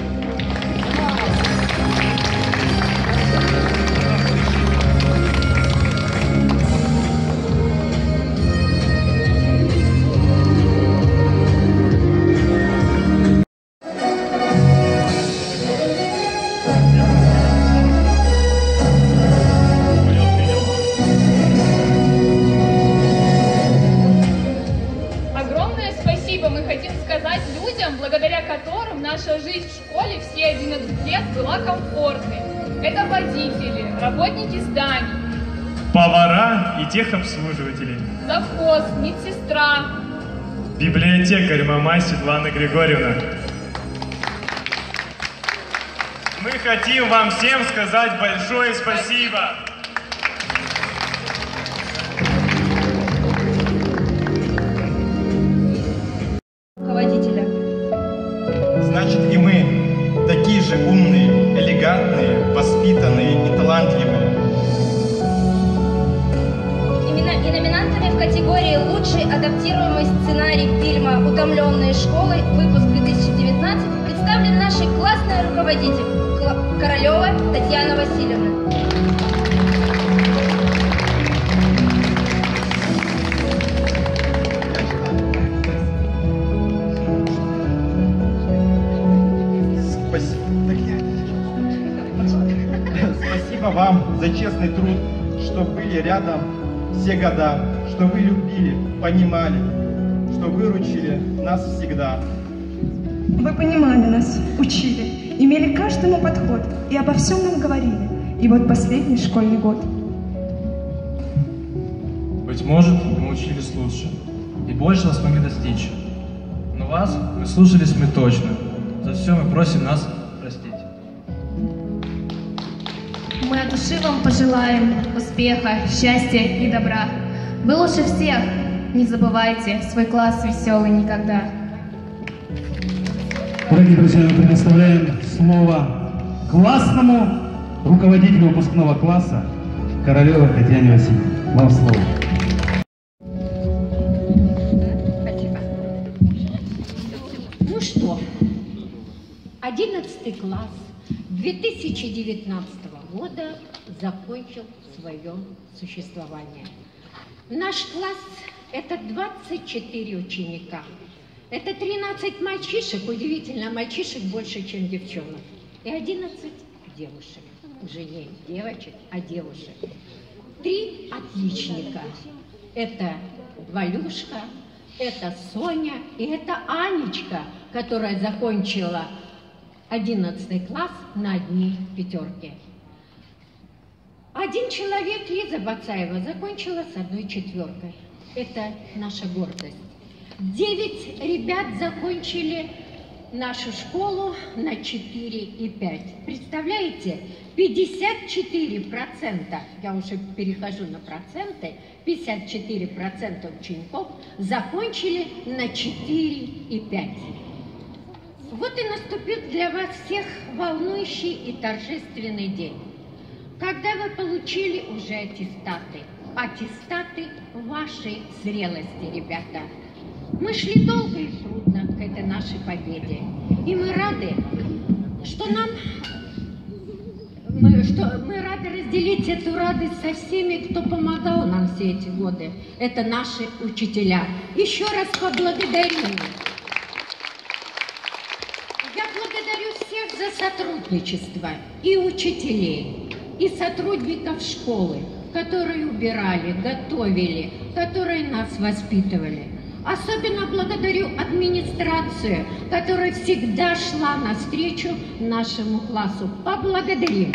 благодаря которым наша жизнь в школе все одиннадцать лет была комфортной. Это водители, работники зданий, повара и техобслуживатели, завхоз, медсестра, библиотекарь Мамай Светлана Григорьевна. Мы хотим вам всем сказать большое спасибо. адаптируемый сценарий фильма «Утомленные школой», выпуск две тысячи девятнадцать, представлен нашей классной руководитель Королева Татьяна Васильевна. Спасибо вам за честный труд, что были рядом все года, что вы любили, понимали, что выручили нас всегда. Вы понимали нас, учили, имели к каждому подход и обо всем нам говорили. И вот последний школьный год. Быть может, мы учились лучше, и большего смогли достичь. Но вас мы слушались мы точно. За все мы просим нас простить. Мы от души вам пожелаем успеха, счастья и добра. Вы лучше всех. Не забывайте свой класс веселый никогда. Дорогие друзья, мы предоставляем слово классному руководителю выпускного класса Королевой Татьяне Васильевне. Вам слово. Ну что, одиннадцатый класс две тысячи девятнадцатого года закончил свое существование. Наш класс – это двадцать четыре ученика. Это тринадцать мальчишек, удивительно, мальчишек больше, чем девчонок. И одиннадцать девушек. Уже не девочек, а девушек. Три отличника. Это Валюшка, это Соня и это Анечка, которая закончила одиннадцатый класс на одни пятерки. Один человек, Лиза Бацаева, закончила с одной четверкой. Это наша гордость. Девять ребят закончили нашу школу на четыре и пять. Представляете, пятьдесят четыре процента, я уже перехожу на проценты, пятьдесят четыре процента учеников закончили на четыре и пять. Вот и наступил для вас всех волнующий и торжественный день, когда вы получили уже аттестаты. Аттестаты вашей зрелости, ребята. Мы шли долго и трудно к этой нашей победе. И мы рады, что нам, мы, что мы рады разделить эту радость со всеми, кто помогал нам все эти годы. Это наши учителя. Еще раз поблагодарю их. Я благодарю всех за сотрудничество и учителей, и сотрудников школы, которые убирали, готовили, которые нас воспитывали. Особенно благодарю администрацию, которая всегда шла навстречу нашему классу. Поблагодарим.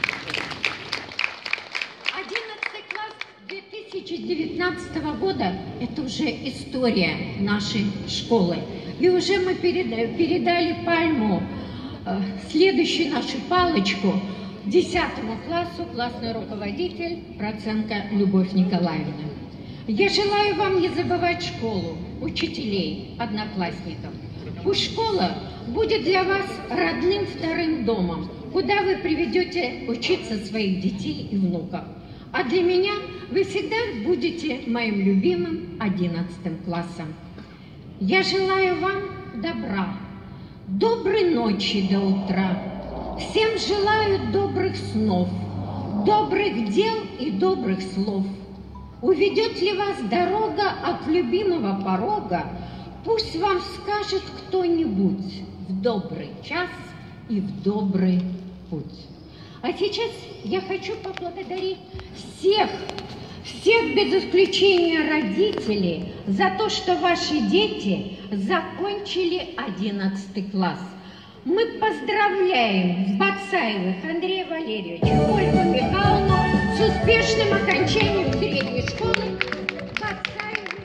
одиннадцатый класс две тысячи девятнадцатого года – это уже история нашей школы. И уже мы передали, передали пальму, э, следующую нашу палочку, десятому классу, классный руководитель Проценко Любовь Николаевна. Я желаю вам не забывать школу, учителей, одноклассников. Пусть школа будет для вас родным вторым домом, куда вы приведете учиться своих детей и внуков. А для меня вы всегда будете моим любимым одиннадцатым классом. Я желаю вам добра, доброй ночи до утра. Всем желаю добрых снов, добрых дел и добрых слов. Уведет ли вас дорога от любимого порога, пусть вам скажет кто-нибудь в добрый час и в добрый путь. А сейчас я хочу поблагодарить всех, всех без исключения родителей за то, что ваши дети закончили одиннадцатый класс. Мы поздравляем Бацаевых Андрея Валерьевича, Ольгу Михайловну с успешным окончанием средней школы. Бацаевы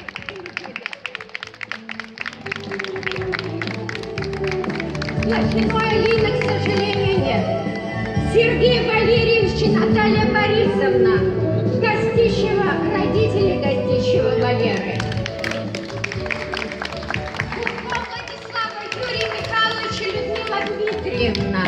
и Лохину Алины, к сожалению, нет. Сергей Валерьевич и Наталья Борисовна, Гостищева, родители Гостищева Валеры. Владислава, Юрий Михайлович и Людмила Дмитриевна.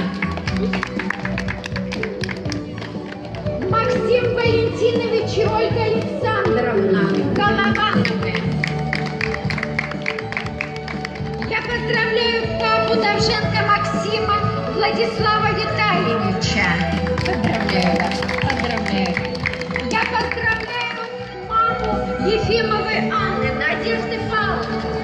Максим Валентинович и Ольга Александровна Головановы. Владислава Витальевича. Поздравляю, поздравляю. Я поздравляю маму Ефимовой Анны, Надежды Павловны.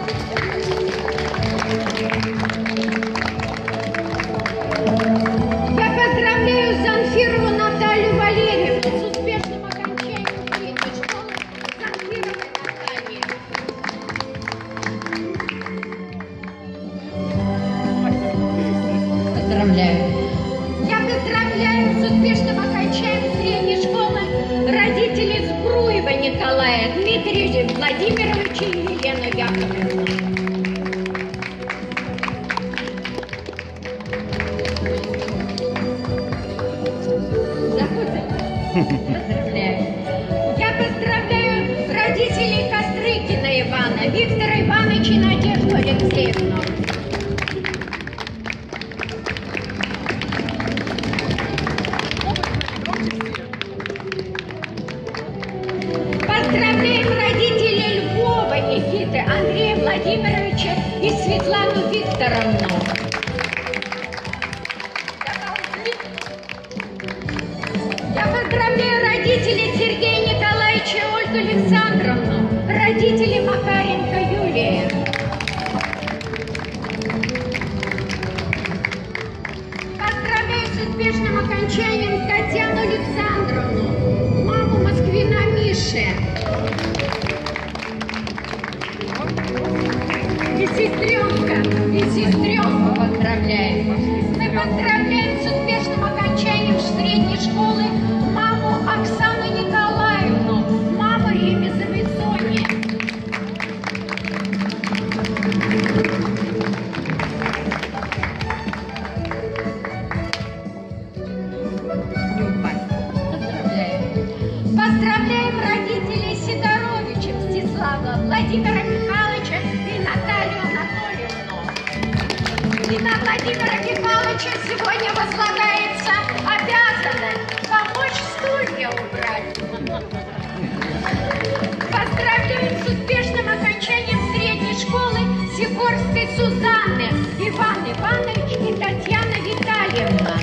Я поздравляю Занфирову Наталью Валерьевну с успешным окончанием средней школы. Занфировой Натальи. Поздравляю. Я поздравляю с успешным окончанием средней школы родителей Збруева Николая Дмитрия Владимировича и Елену Яковлевну. Поздравляю. Я поздравляю родителей Кострыкина Ивана, Виктора Ивановича и Надежду Алексеевну. Поздравляем родителей Львова Никиты, Андрея Владимировича и Светлану Викторовну. Я поздравляю родителей Сергея Николаевича и Ольгу Александровну, родителей Макаренко Юлия. Поздравляю с успешным окончанием Татьяну Александровну, маму Москвина Миши. И сестренка, и сестренку поздравляем. Мы поздравляем с успешным окончанием средней школы маму Оксану Николаевну, маму Ремезовой Сони. Поздравляем родителей Сидоровича Мстислава, Владимира Михайловича и Наталью Анатольевну. И на Владимира Михайловича сегодня возлагается обязанность помочь стулья убрать. Поздравляем с успешным окончанием средней школы Сикорской Сузанны, Иван Иванович и Татьяна Витальевна.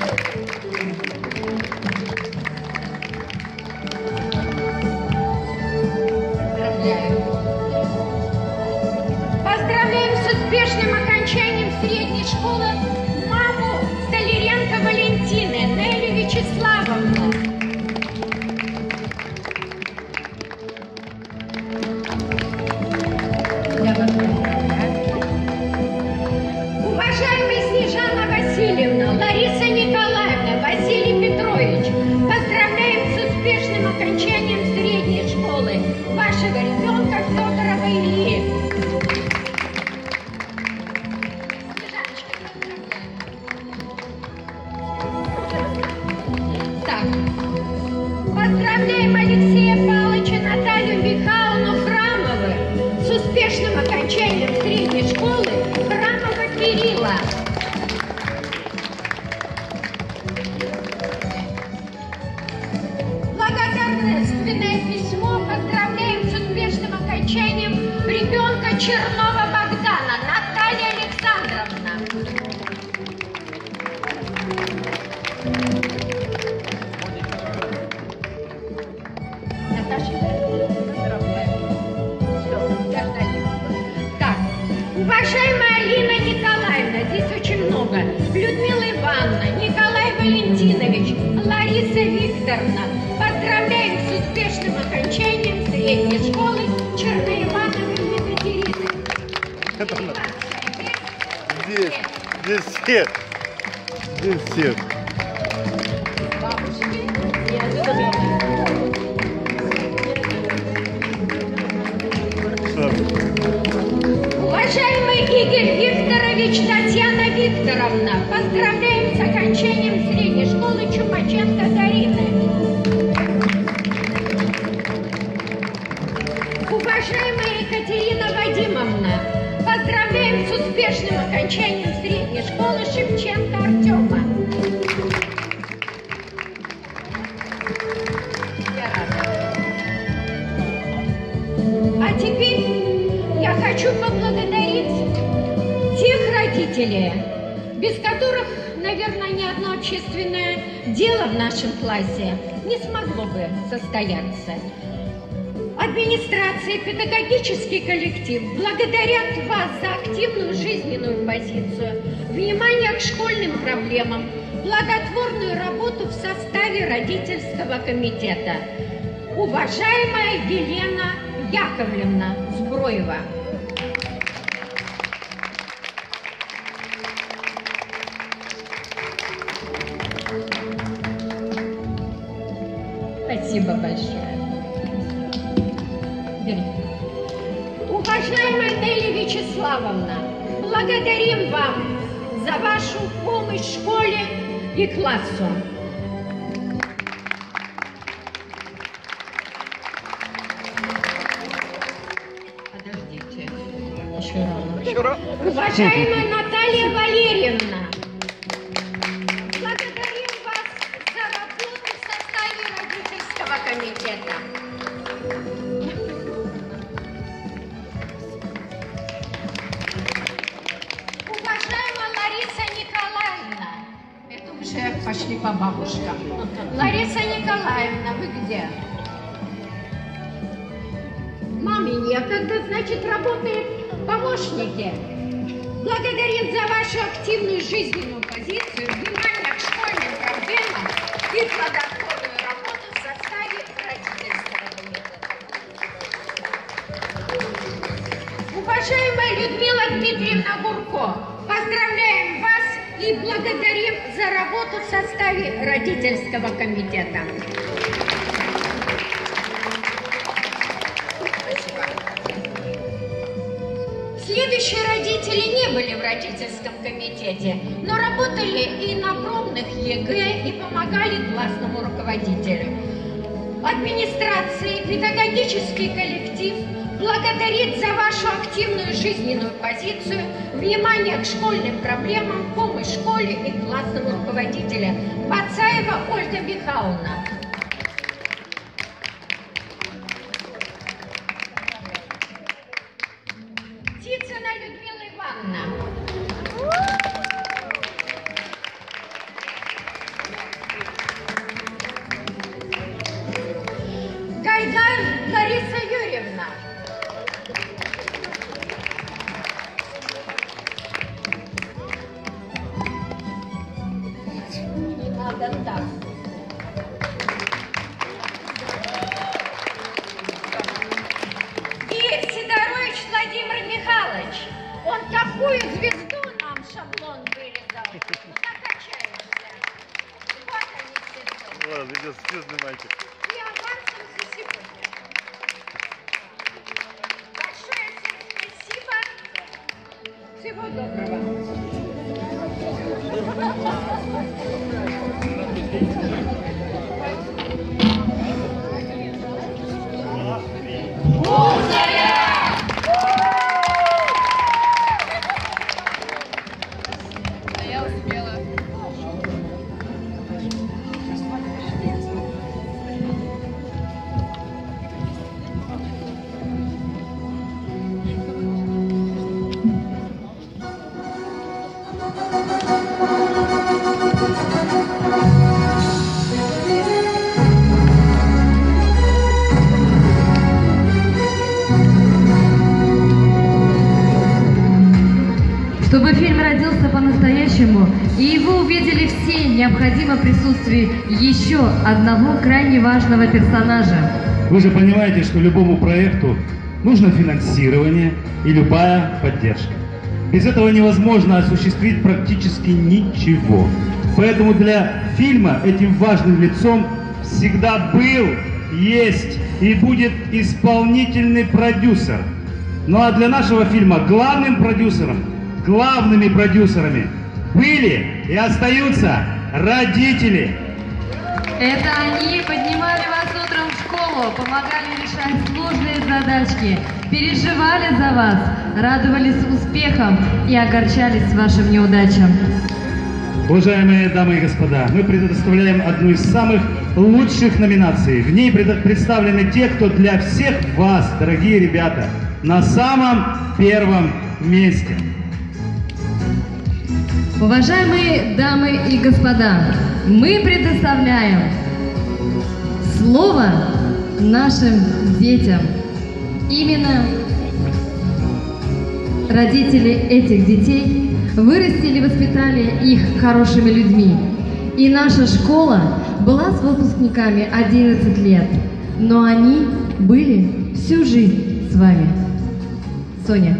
Поздравляем с успешным окончанием средней школы маму Столяренко Валентины, Нелли Вячеславовну. Я вас поздравляю. Уважаемая Снежана Васильевна, Лариса Николаевна, Василий Петрович, поздравляем с успешным окончанием средней школы вашего ребенка Федорова Ильи. Так, поздравляем Алексея Павловича, Наталью Михайловну Храмову с успешным окончанием средней школы Храмова Кирилла. Благодарственное письмо поздравляем с успешным окончанием ребенка Чернова Богдана, Наталья Александровна. Наташа, поздравляю. Все, дождались. Так, уважаемая Алина Николаевна, здесь очень много. Людмила Ивановна, Николай Валентинович, Лариса Викторовна, поздравляем с успешным окончанием средней школы Черноивановой Екатерины. Здесь, здесь все. Здесь все. Уважаемый Игорь Викторович, Татьяна Викторовна, поздравляем с окончанием средней школы Чумаченко Дарины. Уважаемая Екатерина Вадимовна, поздравляем с успешным окончанием средней школы Шевченко Артема. Я рада. А теперь я хочу поблагодарить тех родителей, без которых наверное, ни одно общественное дело в нашем классе не смогло бы состояться. Администрация и педагогический коллектив благодарят вас за активную жизненную позицию, внимание к школьным проблемам, плодотворную работу в составе родительского комитета. Уважаемая Елена Яковлевна Зброева. Спасибо большое. Бери. Уважаемая Нелли Вячеславовна, благодарим вам за вашу помощь школе и классу. Подождите. Еще рано. Еще рано. Уважаемая Наталья Валерьевна, благодарим вас за работу в составе родительского комитета. Уважаемая Лариса Николаевна, это уже пошли по бабушкам. Лариса Николаевна, вы где? Маме некогда, значит, работает помощники. Благодарим за вашу активную жизненную позицию, внимание к школьным проблемам и плодотворную работу в составе родительского комитета. Уважаемая Людмила Дмитриевна Гурко, поздравляем вас и благодарим за работу в составе родительского комитета. Следующие родители не были в родительском комитете, но работали и на пробных ЕГЭ и помогали классному руководителю. Администрация и педагогический коллектив благодарит за вашу активную жизненную позицию, внимание к школьным проблемам, помощь школе и классному руководителю. Пацаева Ольга Михайловна. Птицына Людмила Ивановна. Гайдар Лариса Юрьевна. Надо так. И Сидорович Владимир Михайлович. Он такую звезду нам шаблон вырезал. Ну так отчаялся. Вот они все. Ладно, идет звездный мальчик. И авансом за сегодня. Большое всем спасибо. Всего доброго. Я успела. Чтобы фильм родился по-настоящему, и его увидели все, необходимо присутствие еще одного крайне важного персонажа. Вы же понимаете, что любому проекту нужно финансирование и любая поддержка. Без этого невозможно осуществить практически ничего. Поэтому для фильма этим важным лицом всегда был, есть и будет исполнительный продюсер. Ну а для нашего фильма главным продюсером, главными продюсерами были и остаются родители. Это они поднимали вас утром в школу, помогали решать сложные задачки, переживали за вас, радовались успехам и огорчались вашим неудачам. Уважаемые дамы и господа, мы предоставляем одну из самых лучших номинаций. В ней представлены те, кто для всех вас, дорогие ребята, на самом первом месте. Уважаемые дамы и господа, мы предоставляем слово нашим детям. Именно родители этих детей вырастили и воспитали их хорошими людьми. И наша школа была с выпускниками одиннадцать лет, но они были всю жизнь с вами. Соня.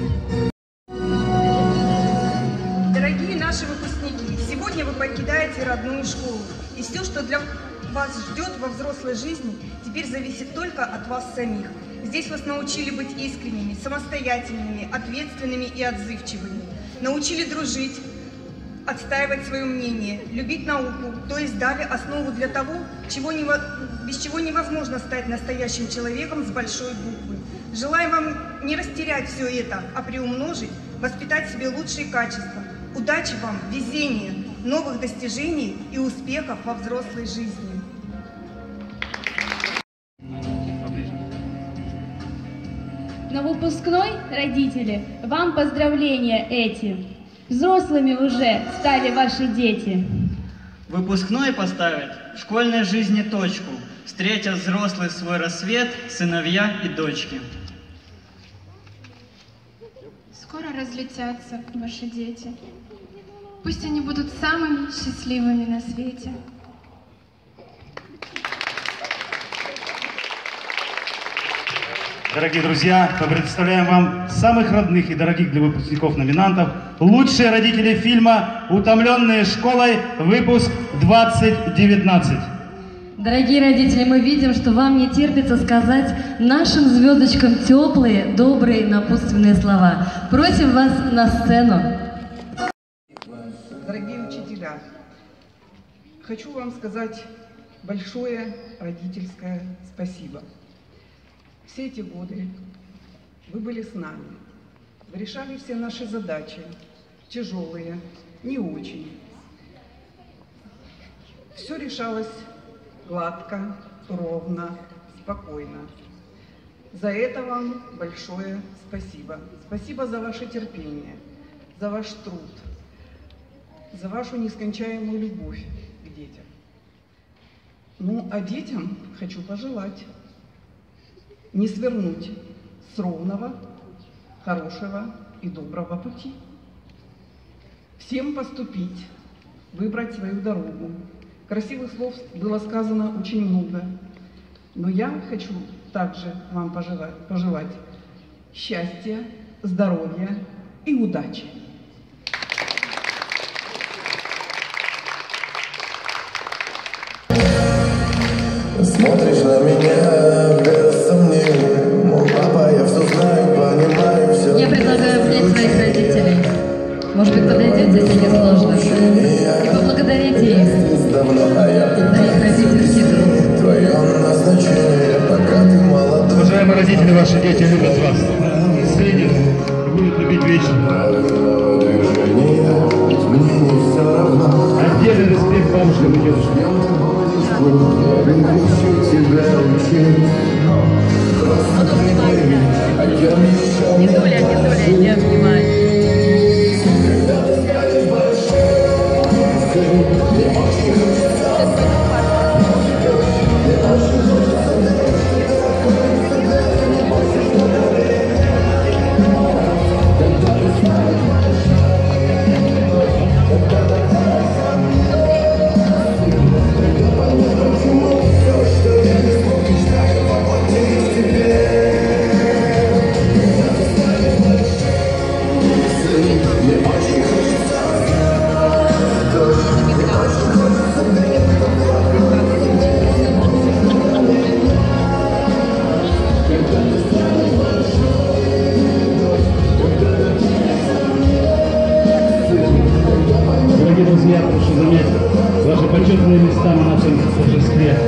Дорогие наши выпускники, сегодня вы покидаете родную школу. И все, что для вас ждет во взрослой жизни, теперь зависит только от вас самих. Здесь вас научили быть искренними, самостоятельными, ответственными и отзывчивыми. Научили дружить, отстаивать свое мнение, любить науку, то есть дали основу для того, чего не, без чего невозможно стать настоящим человеком с большой буквы. Желаю вам не растерять все это, а приумножить, воспитать в себе лучшие качества. Удачи вам, везения, новых достижений и успехов во взрослой жизни. На выпускной, родители, вам поздравления эти. Взрослыми уже стали ваши дети. Выпускной поставить в школьной жизни точку, встретят взрослый свой рассвет, сыновья и дочки. Скоро разлетятся ваши дети. Пусть они будут самыми счастливыми на свете. Дорогие друзья, мы представляем вам самых родных и дорогих для выпускников номинантов, лучшие родители фильма «Утомленные школой», выпуск двадцать девятнадцать. Дорогие родители, мы видим, что вам не терпится сказать нашим звездочкам теплые, добрые, напутственные слова. Просим вас на сцену. Дорогие учителя, хочу вам сказать большое родительское спасибо. Все эти годы вы были с нами, вы решали все наши задачи, тяжелые, не очень. Все решалось гладко, ровно, спокойно. За это вам большое спасибо. Спасибо за ваше терпение, за ваш труд, за вашу нескончаемую любовь к детям. Ну, а детям хочу пожелать не свернуть с ровного, хорошего и доброго пути. Всем поступить, выбрать свою дорогу. Красивых слов было сказано очень много, но я хочу также вам пожелать, пожелать счастья, здоровья и удачи. Смотришь на меня без сомнений, мол, папа, я все знаю, понимаю все. Я предлагаю взять своих родителей. Может быть, подойдете, если не сложно, и поблагодарите их за их родительский труд. Твое назначение, пока ты молодой. Уважаемые родители, ваши дети любят вас, ценят и будут любить вечно. Отдельный респект бабушкам и дедушкам. Не Толя, не Толя, я обнимаю. почетные места на нашем торжестве.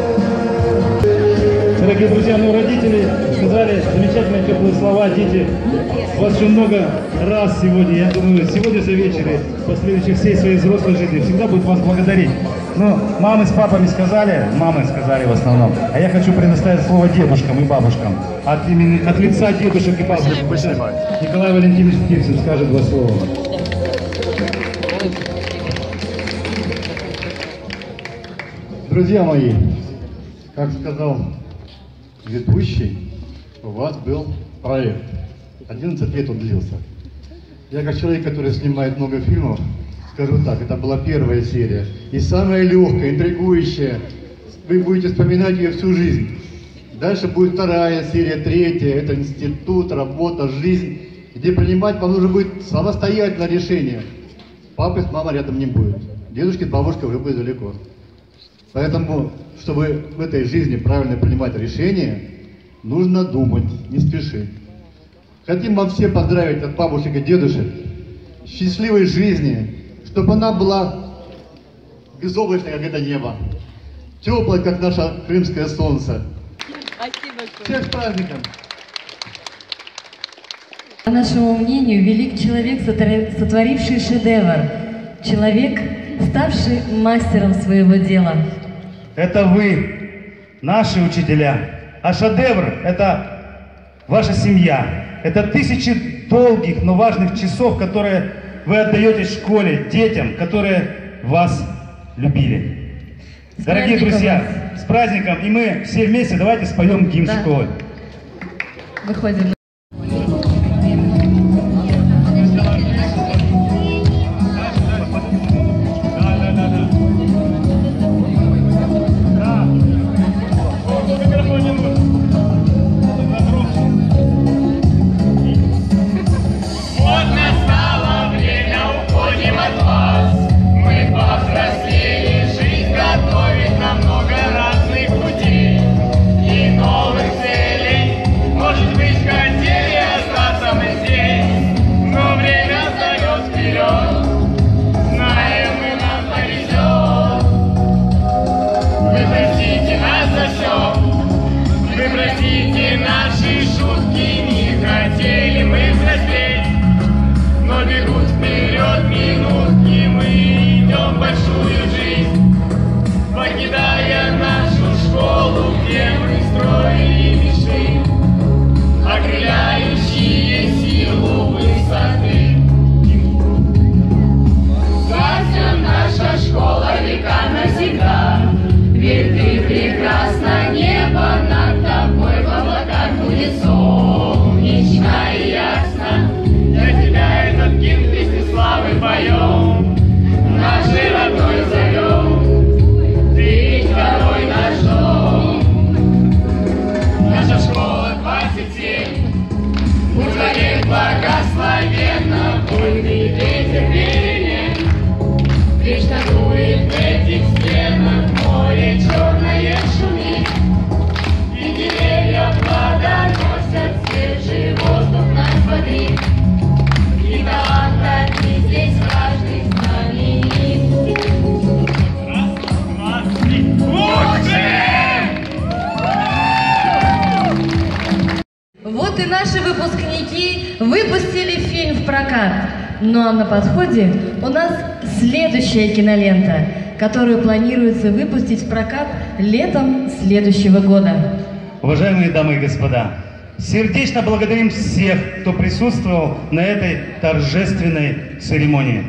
Дорогие друзья, ну родители сказали замечательные теплые слова, дети. Вас очень много раз сегодня, я думаю, сегодня за вечер и последующих всей своей взрослой жизни всегда будут вас благодарить. Ну, мамы с папами сказали, мамы сказали в основном, а я хочу предоставить слово дедушкам и бабушкам. От, имени, от лица дедушек и бабушек. Николай Валентинович Птицын скажет два слова. Друзья мои, как сказал ведущий, у вас был проект. одиннадцать лет он длился. Я как человек, который снимает много фильмов, скажу так, это была первая серия. И самая легкая, интригующая. Вы будете вспоминать ее всю жизнь. Дальше будет вторая серия, третья. Это институт, работа, жизнь, где принимать вам нужно будет самостоятельное решение. Папы с мамой рядом не будет. Дедушки с бабушкой уже будет далеко. Поэтому, чтобы в этой жизни правильно принимать решения, нужно думать, не спешить. Хотим вам все поздравить от бабушек и дедушек. Счастливой жизни, чтобы она была безоблачной, как это небо. Теплой, как наше крымское солнце. Спасибо. Всех с праздником! По нашему мнению, велик человек, сотворивший шедевр. Человек, ставший мастером своего дела. Это вы, наши учителя. А шедевр – это ваша семья. Это тысячи долгих, но важных часов, которые вы отдаете школе, детям, которые вас любили. С Дорогие друзья, с праздником! И мы все вместе давайте споем гимн да. школы. Выходим. Вот и наши выпускники выпустили фильм в прокат. Ну а на подходе у нас следующая кинолента, которую планируется выпустить в прокат летом следующего года. Уважаемые дамы и господа, сердечно благодарим всех, кто присутствовал на этой торжественной церемонии.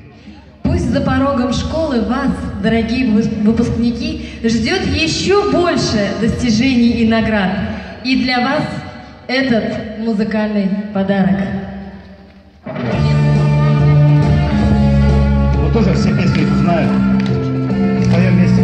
Пусть за порогом школы вас, дорогие выпускники, ждет еще больше достижений и наград. И для вас этот музыкальный подарок. Вот тоже все песни знают. Споем вместе.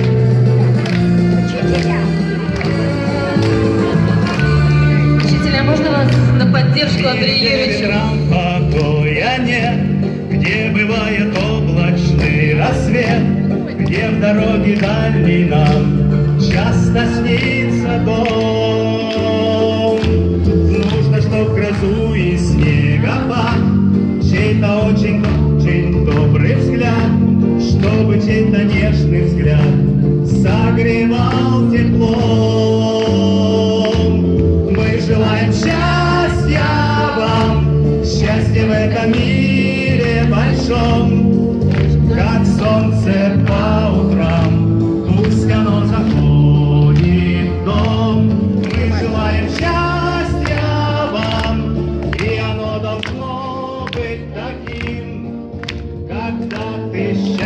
Учителя, можно вас на поддержку Андрея Юрьевича? Покоя нет, где бывает облачный рассвет, где в дороге дальней нам часто снится дом. Нужно, чтоб грозу и снегопад, чей-то очень-очень добрый взгляд, чтобы чей-то нежный взгляд согревал теплом. Мы желаем счастья вам, счастья в этом мире большом, как солнце по утрам, пусть оно заходит в дом. Мы желаем счастья вам, и оно должно быть таким, когда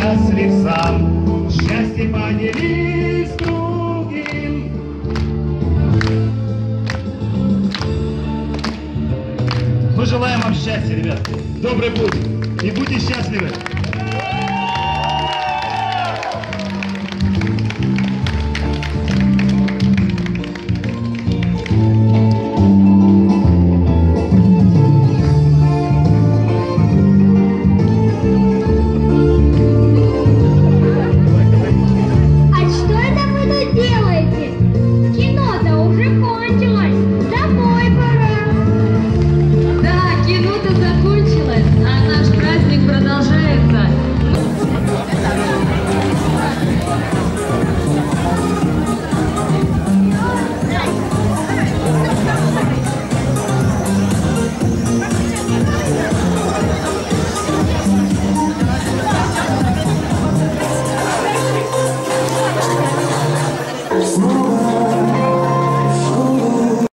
счастлив сам, счастье поделись с другим. Мы желаем вам счастья, ребят. Добрый путь и будьте счастливы.